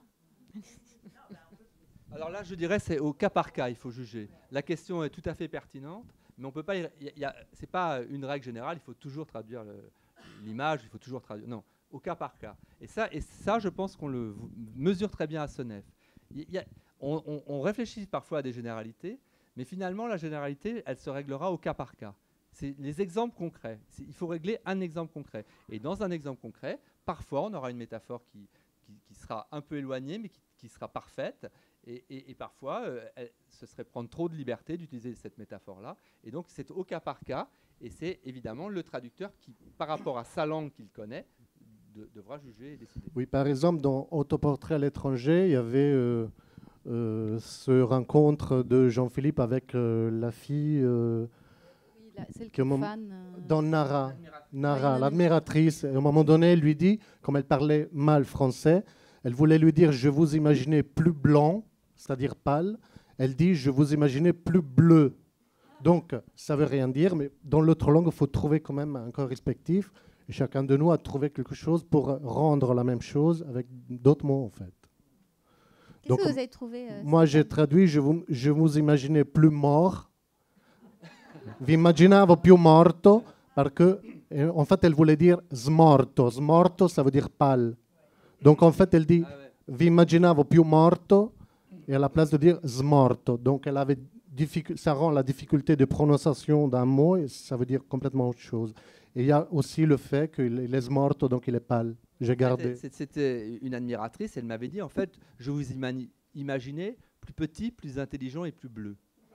Alors là, je dirais c'est au cas par cas, il faut juger. La question est tout à fait pertinente, mais on peut pas. C'est pas une règle générale. Il faut toujours traduire l'image. Il faut toujours traduire. Non, au cas par cas. Et ça, je pense qu'on le mesure très bien à Senef. On réfléchit parfois à des généralités, mais finalement, la généralité, elle se réglera au cas par cas. C'est les exemples concrets. Il faut régler un exemple concret. Et dans un exemple concret, parfois, on aura une métaphore qui sera un peu éloignée, mais qui sera parfaite. Et parfois, ce serait prendre trop de liberté d'utiliser cette métaphore-là. Et donc, c'est au cas par cas. Et c'est évidemment le traducteur qui, par rapport à sa langue qu'il connaît, devra juger et décider. Oui, par exemple, dans Autoportrait à l'étranger, il y avait ce rencontre de Jean-Philippe avec la fille... celle qui est fan, dans Nara, l'admiratrice. À un moment donné, elle lui dit, comme elle parlait mal français, elle voulait lui dire « je vous imaginais plus blanc », c'est-à-dire pâle. Elle dit « je vous imaginais plus bleu ». Donc, ça ne veut rien dire, mais dans l'autre langue, il faut trouver quand même un correspectif. Et chacun de nous a trouvé quelque chose pour rendre la même chose avec d'autres mots, en fait. Qu'est-ce que vous avez trouvé moi, j'ai traduit « je vous imaginais plus mort ». Vi immaginavo più morto, parce que, en fait, elle voulait dire smorto. Smorto, ça veut dire pâle. Donc, en fait, elle dit vi immaginavo più morto, et à la place de dire smorto. Donc, elle avait ça rend la difficulté de prononciation d'un mot, et ça veut dire complètement autre chose. Et il y a aussi le fait qu'il est smorto, donc il est pâle. J'ai gardé. C'était une admiratrice, elle m'avait dit, en fait, je vous imaginais plus petit, plus intelligent et plus bleu.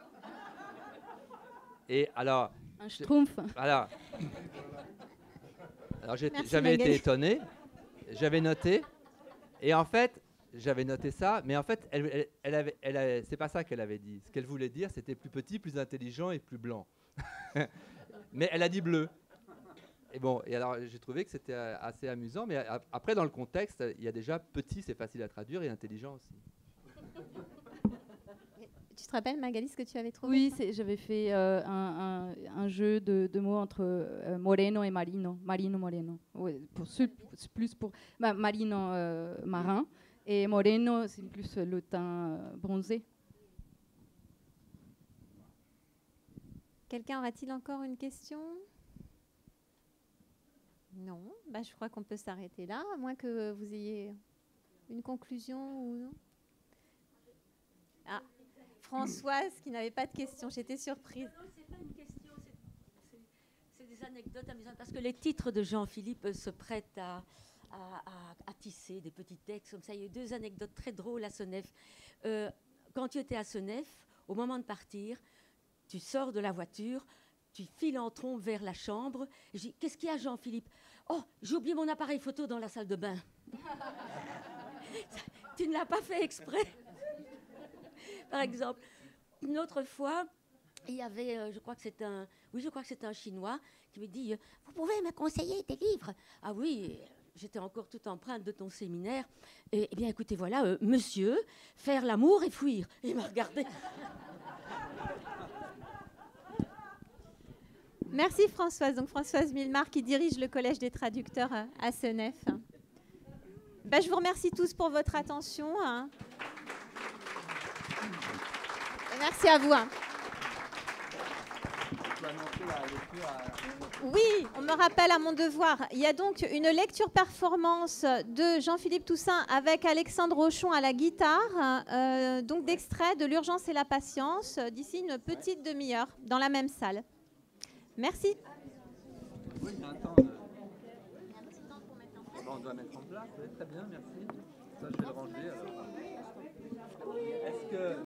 Et alors, un schtroumpf. Alors j'avais été étonné, j'avais noté, et en fait, j'avais noté ça, mais en fait, c'est pas ça qu'elle avait dit. Ce qu'elle voulait dire, c'était plus petit, plus intelligent et plus blanc. Mais elle a dit bleu. Et bon, et alors j'ai trouvé que c'était assez amusant, mais après, dans le contexte, il y a déjà petit, c'est facile à traduire, et intelligent aussi. Tu Tu te rappelles, Magali, ce que tu avais trouvé? Oui, j'avais fait un jeu de mots entre moreno et marino. Marino, moreno. Ouais, c'est plus pour marino, marin. Et moreno, c'est plus le teint bronzé. Quelqu'un aura-t-il encore une question? Non, bah, je crois qu'on peut s'arrêter là, à moins que vous ayez une conclusion ou non. Ah, Françoise qui n'avait pas de question, j'étais surprise. Non, c'est pas une question, c'est des anecdotes amusantes parce que les titres de Jean-Philippe se prêtent à tisser des petits textes comme ça. Il y a eu 2 anecdotes très drôles à Senef. Quand tu étais à Senef, au moment de partir, tu sors de la voiture, tu files en trombe vers la chambre. Et je dis, qu'est-ce qu'il y a, Jean-Philippe? Oh, j'ai oublié mon appareil photo dans la salle de bain. Tu ne l'as pas fait exprès. Par exemple, une autre fois, il y avait, je crois que c'est un Chinois qui me dit, vous pouvez me conseiller des livres? Ah oui, j'étais encore toute empreinte de ton séminaire. Eh bien, écoutez, voilà, monsieur, faire l'amour et fuir. Et il m'a regardé. Merci Françoise. Donc Françoise Milmar qui dirige le Collège des traducteurs à Senef. Ben, je vous remercie tous pour votre attention. Et merci à vous. Oui, on me rappelle à mon devoir. Il y a donc une lecture performance de Jean-Philippe Toussaint avec Alexandre Rochon à la guitare, donc d'extrait de L'urgence et la patience, d'ici une petite demi-heure, dans la même salle. Merci. Oui, il y a un temps. On doit mettre en place. Oui, très bien, merci. Ça, je vais le ranger. Alors. Est-ce que